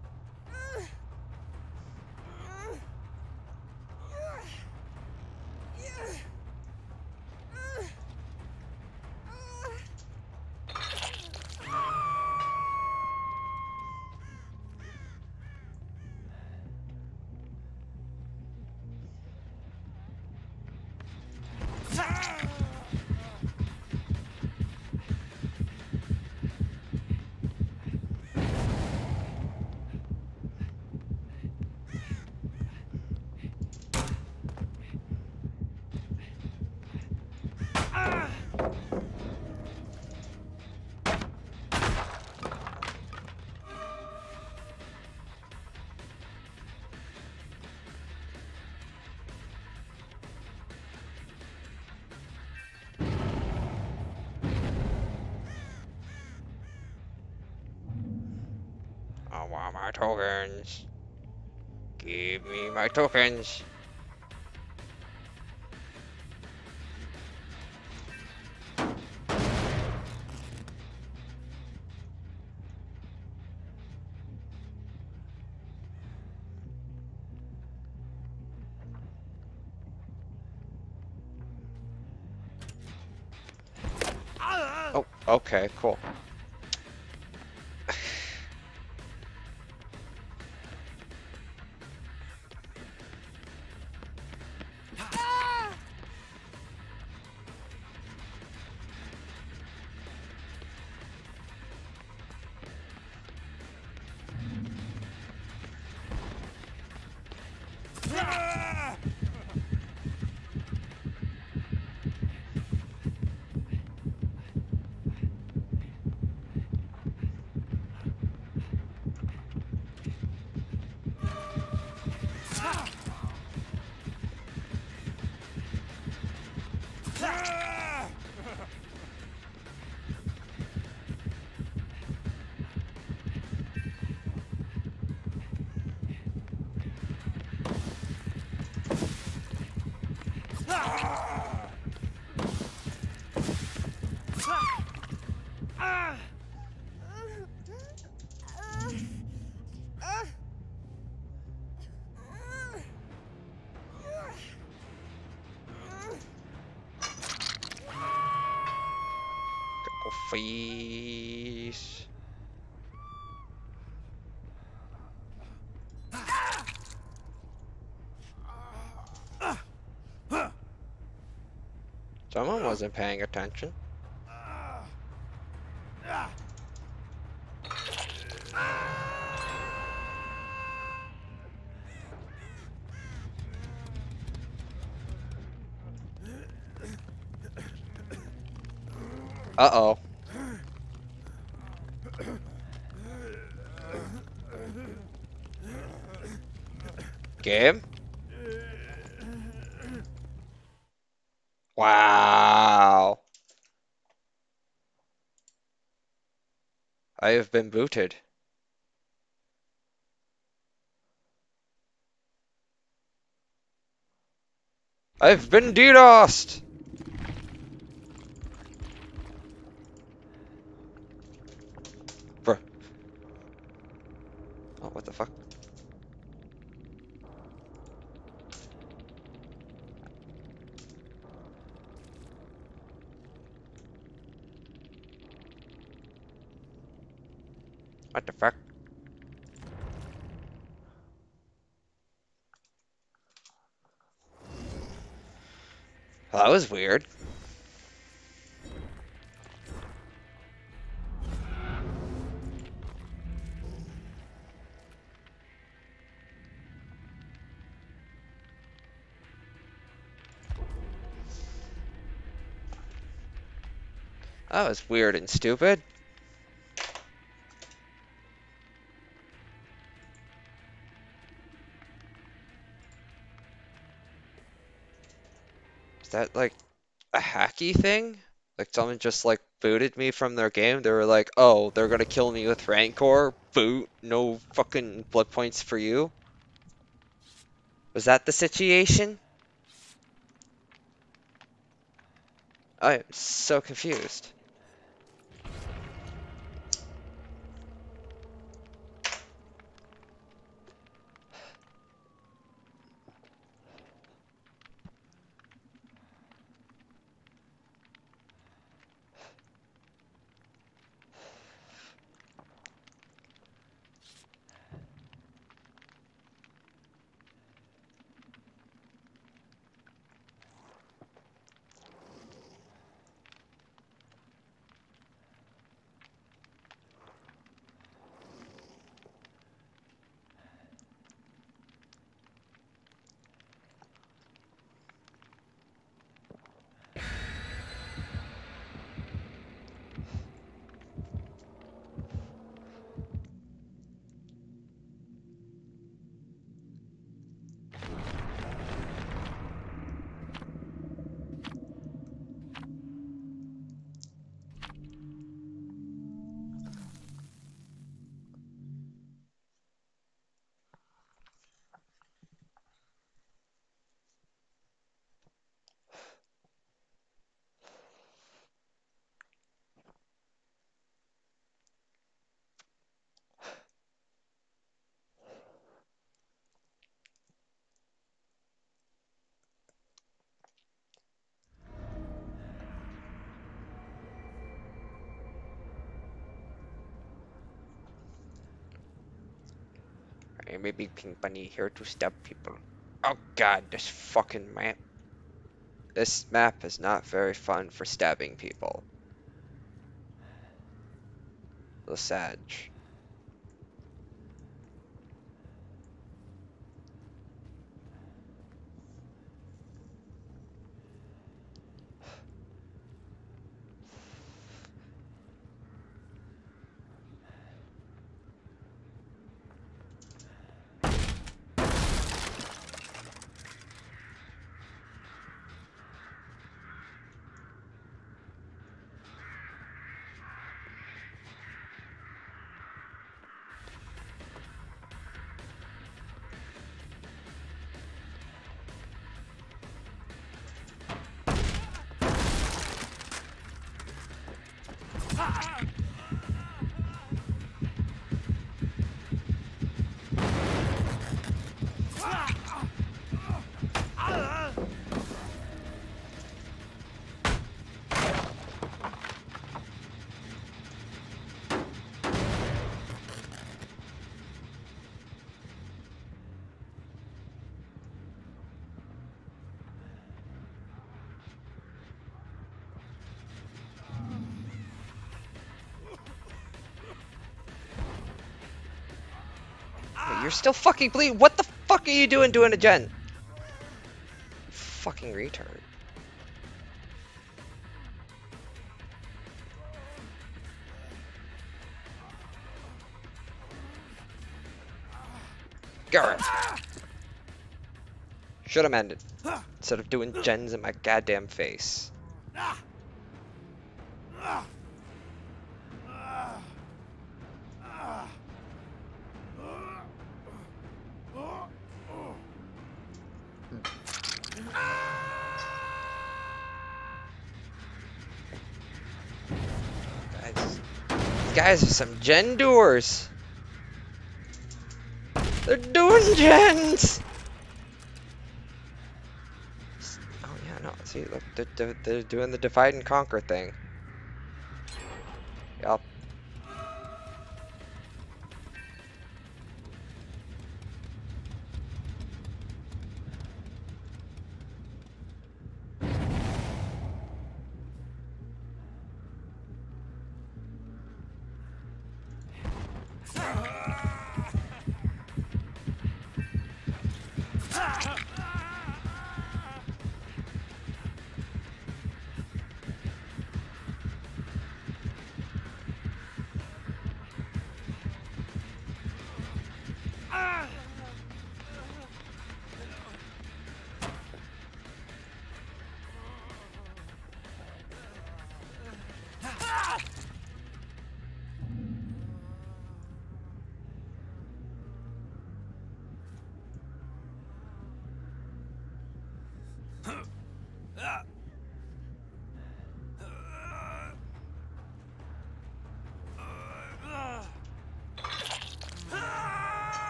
I want my tokens. Give me my tokens. Oh, okay, cool. Go face. Someone wasn't paying attention. Uh-oh. Game? Wow. I have been booted. I've been DDoSed! Bruh. Oh, what the fuck? What the fuck? Well, that was weird. That was weird and stupid. Is that like a hacky thing? Like someone just like booted me from their game? They were like, oh, they're gonna kill me with rancor? Boot, no fucking blood points for you? Was that the situation? I'm so confused. I may be Pink Bunny here to stab people. Oh god, this fucking map. This map is not very fun for stabbing people. Lesage. You're still fucking bleeding. What the fuck are you doing doing a gen? Fucking retard. Garrett. Should have ended. Instead of doing gens in my goddamn face. Guys, these guys are some gen doers. They're doing gens. Oh yeah, no. See, look, they're, they're, they're doing the divide and conquer thing. Yup.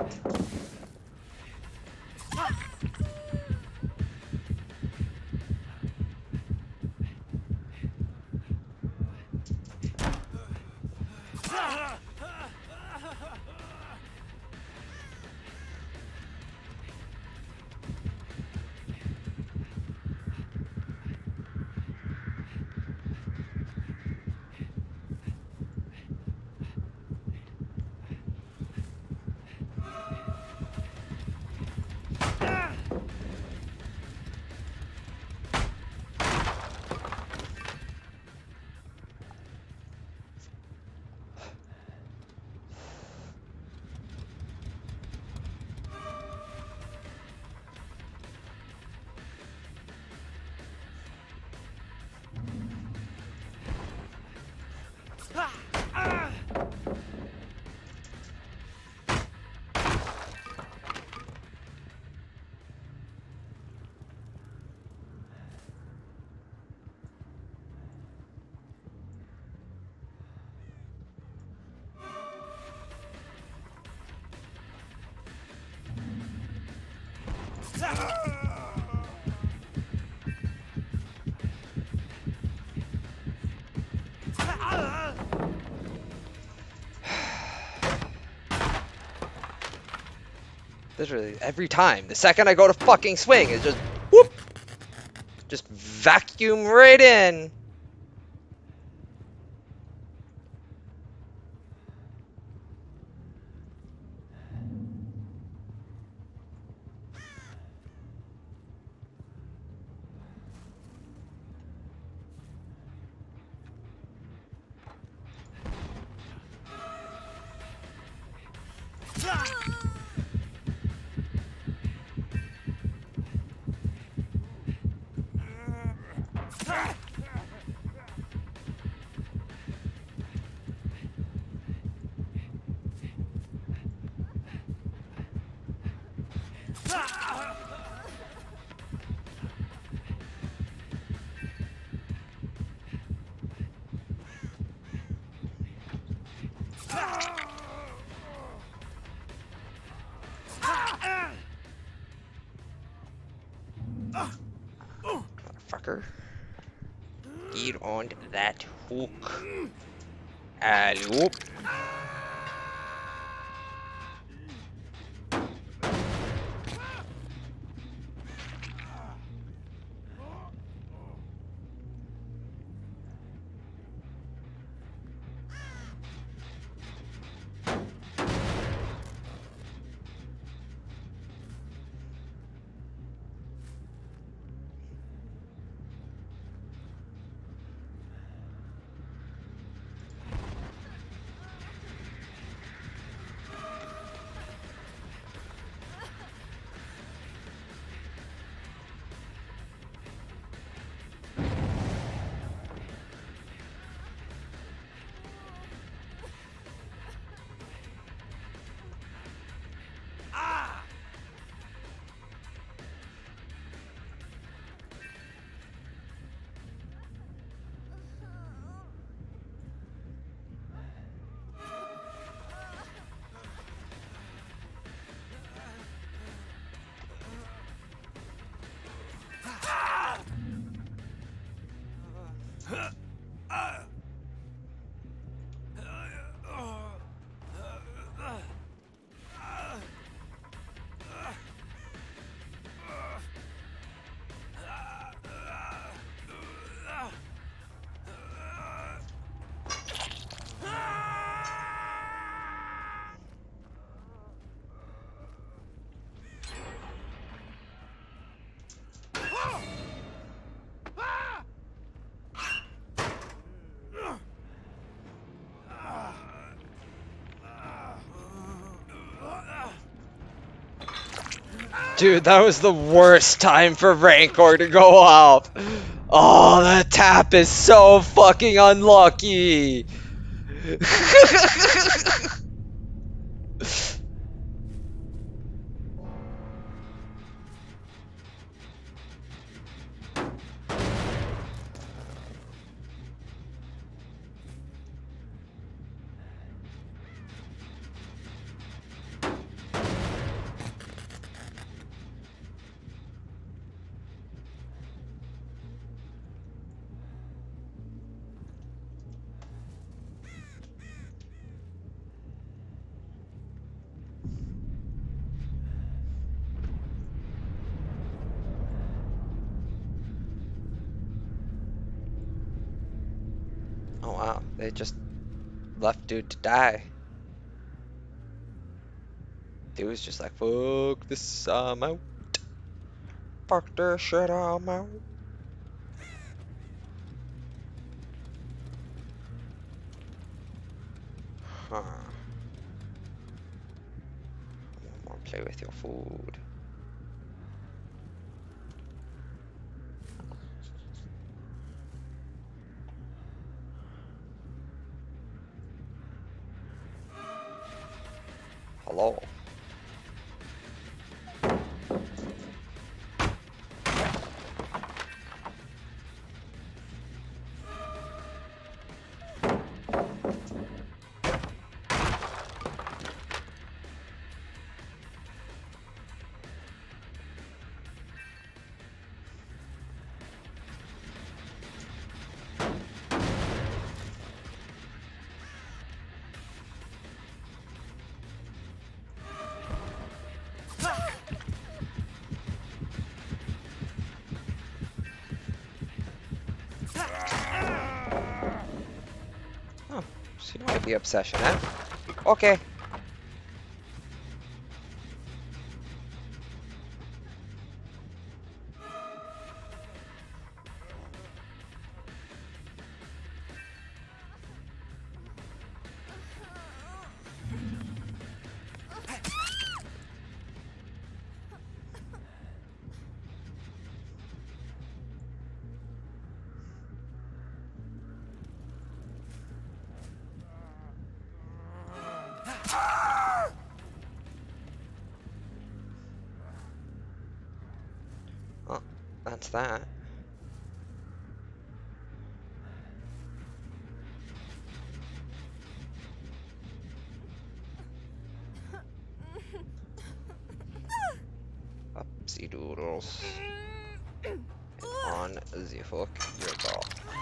Literally every time. The second I go to fucking swing, it's just whoop, just vacuum right in. Motherfucker. Get on that hook. Alley-oop. Dude, that was the worst time for Rancor to go off. Oh, that tap is so fucking unlucky. they just left dude to die. Dude was just like, fuck this, I'm out. Fuck this shit, I'm out. Huh. I want to play with your food. Hello. Oh, so you don't have the obsession, huh? Okay. Oh, that's that. Upsy doodles. And on the hook you go.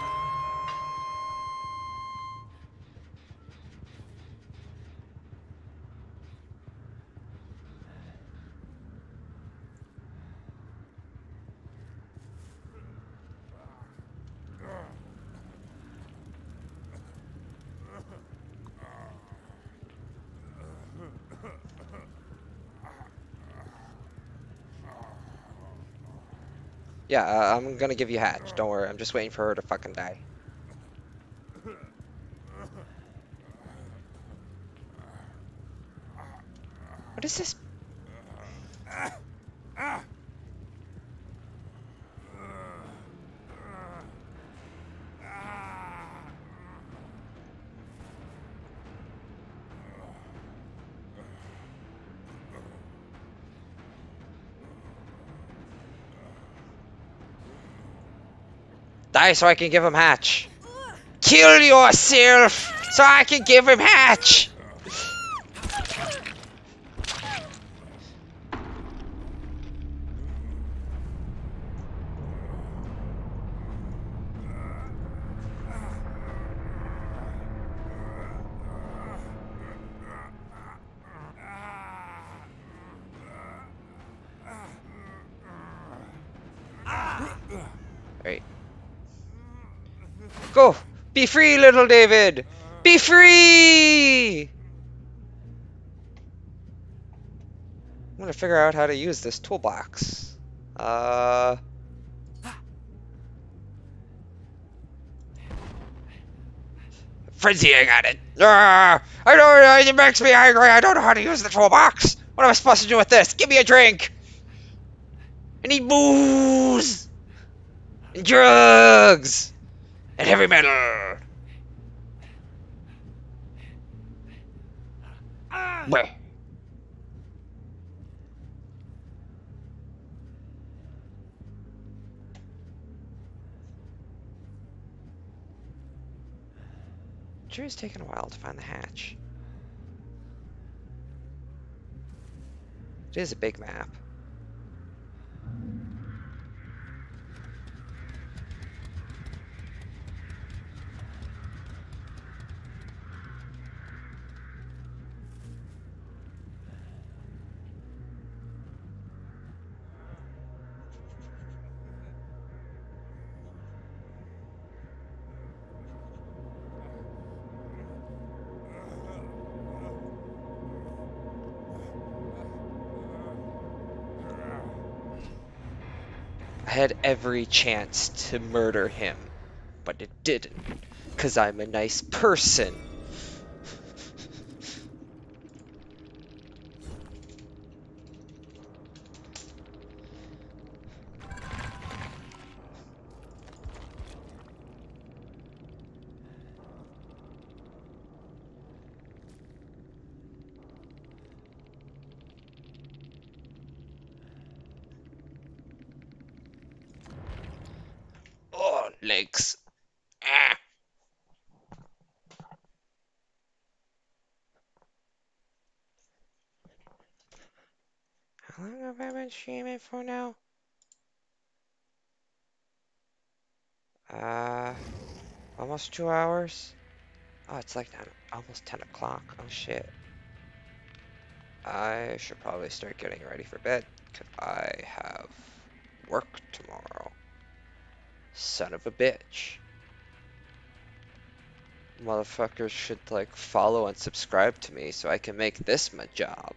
Yeah, uh, I'm gonna give you Hatch. Don't worry, I'm just waiting for her to fucking die. What is this? Die so I can give him Hatch. Kill yourself so I can give him Hatch. Right. Go! Be free, little David! Be free! I'm gonna figure out how to use this toolbox. Uh... Frenzying at it! Ah, I don't. It makes me angry. I don't know how to use the toolbox. What am I supposed to do with this? Give me a drink. I need booze and drugs and heavy metal. Bleh. Sure, it's taking a while to find the hatch. It is a big map. I had every chance to murder him, but it didn't, 'cause I'm a nice person. Oh, legs. Ah. How long have I been streaming for now? Uh, almost two hours? Oh, it's like nine, almost ten o'clock. Oh shit. I should probably start getting ready for bed, 'cause I have work tomorrow. Son of a bitch. Motherfuckers should, like, follow and subscribe to me so I can make this my job.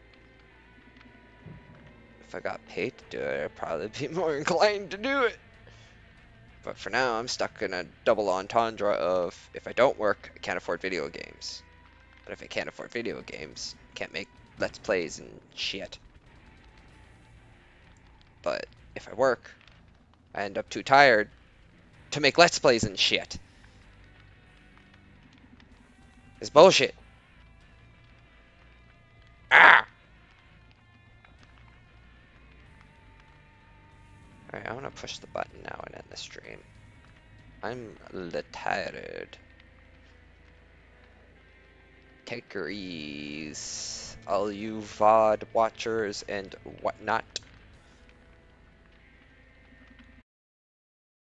If I got paid to do it, I'd probably be more inclined to do it. But for now, I'm stuck in a double entendre of, if I don't work, I can't afford video games. But if I can't afford video games, I can't make Let's Plays and shit. But if I work, I end up too tired to make Let's Plays and shit. It's bullshit. Ah! Alright, I'm gonna push the button now and end the stream. I'm tired. Take your ease, all you V O D watchers and whatnot.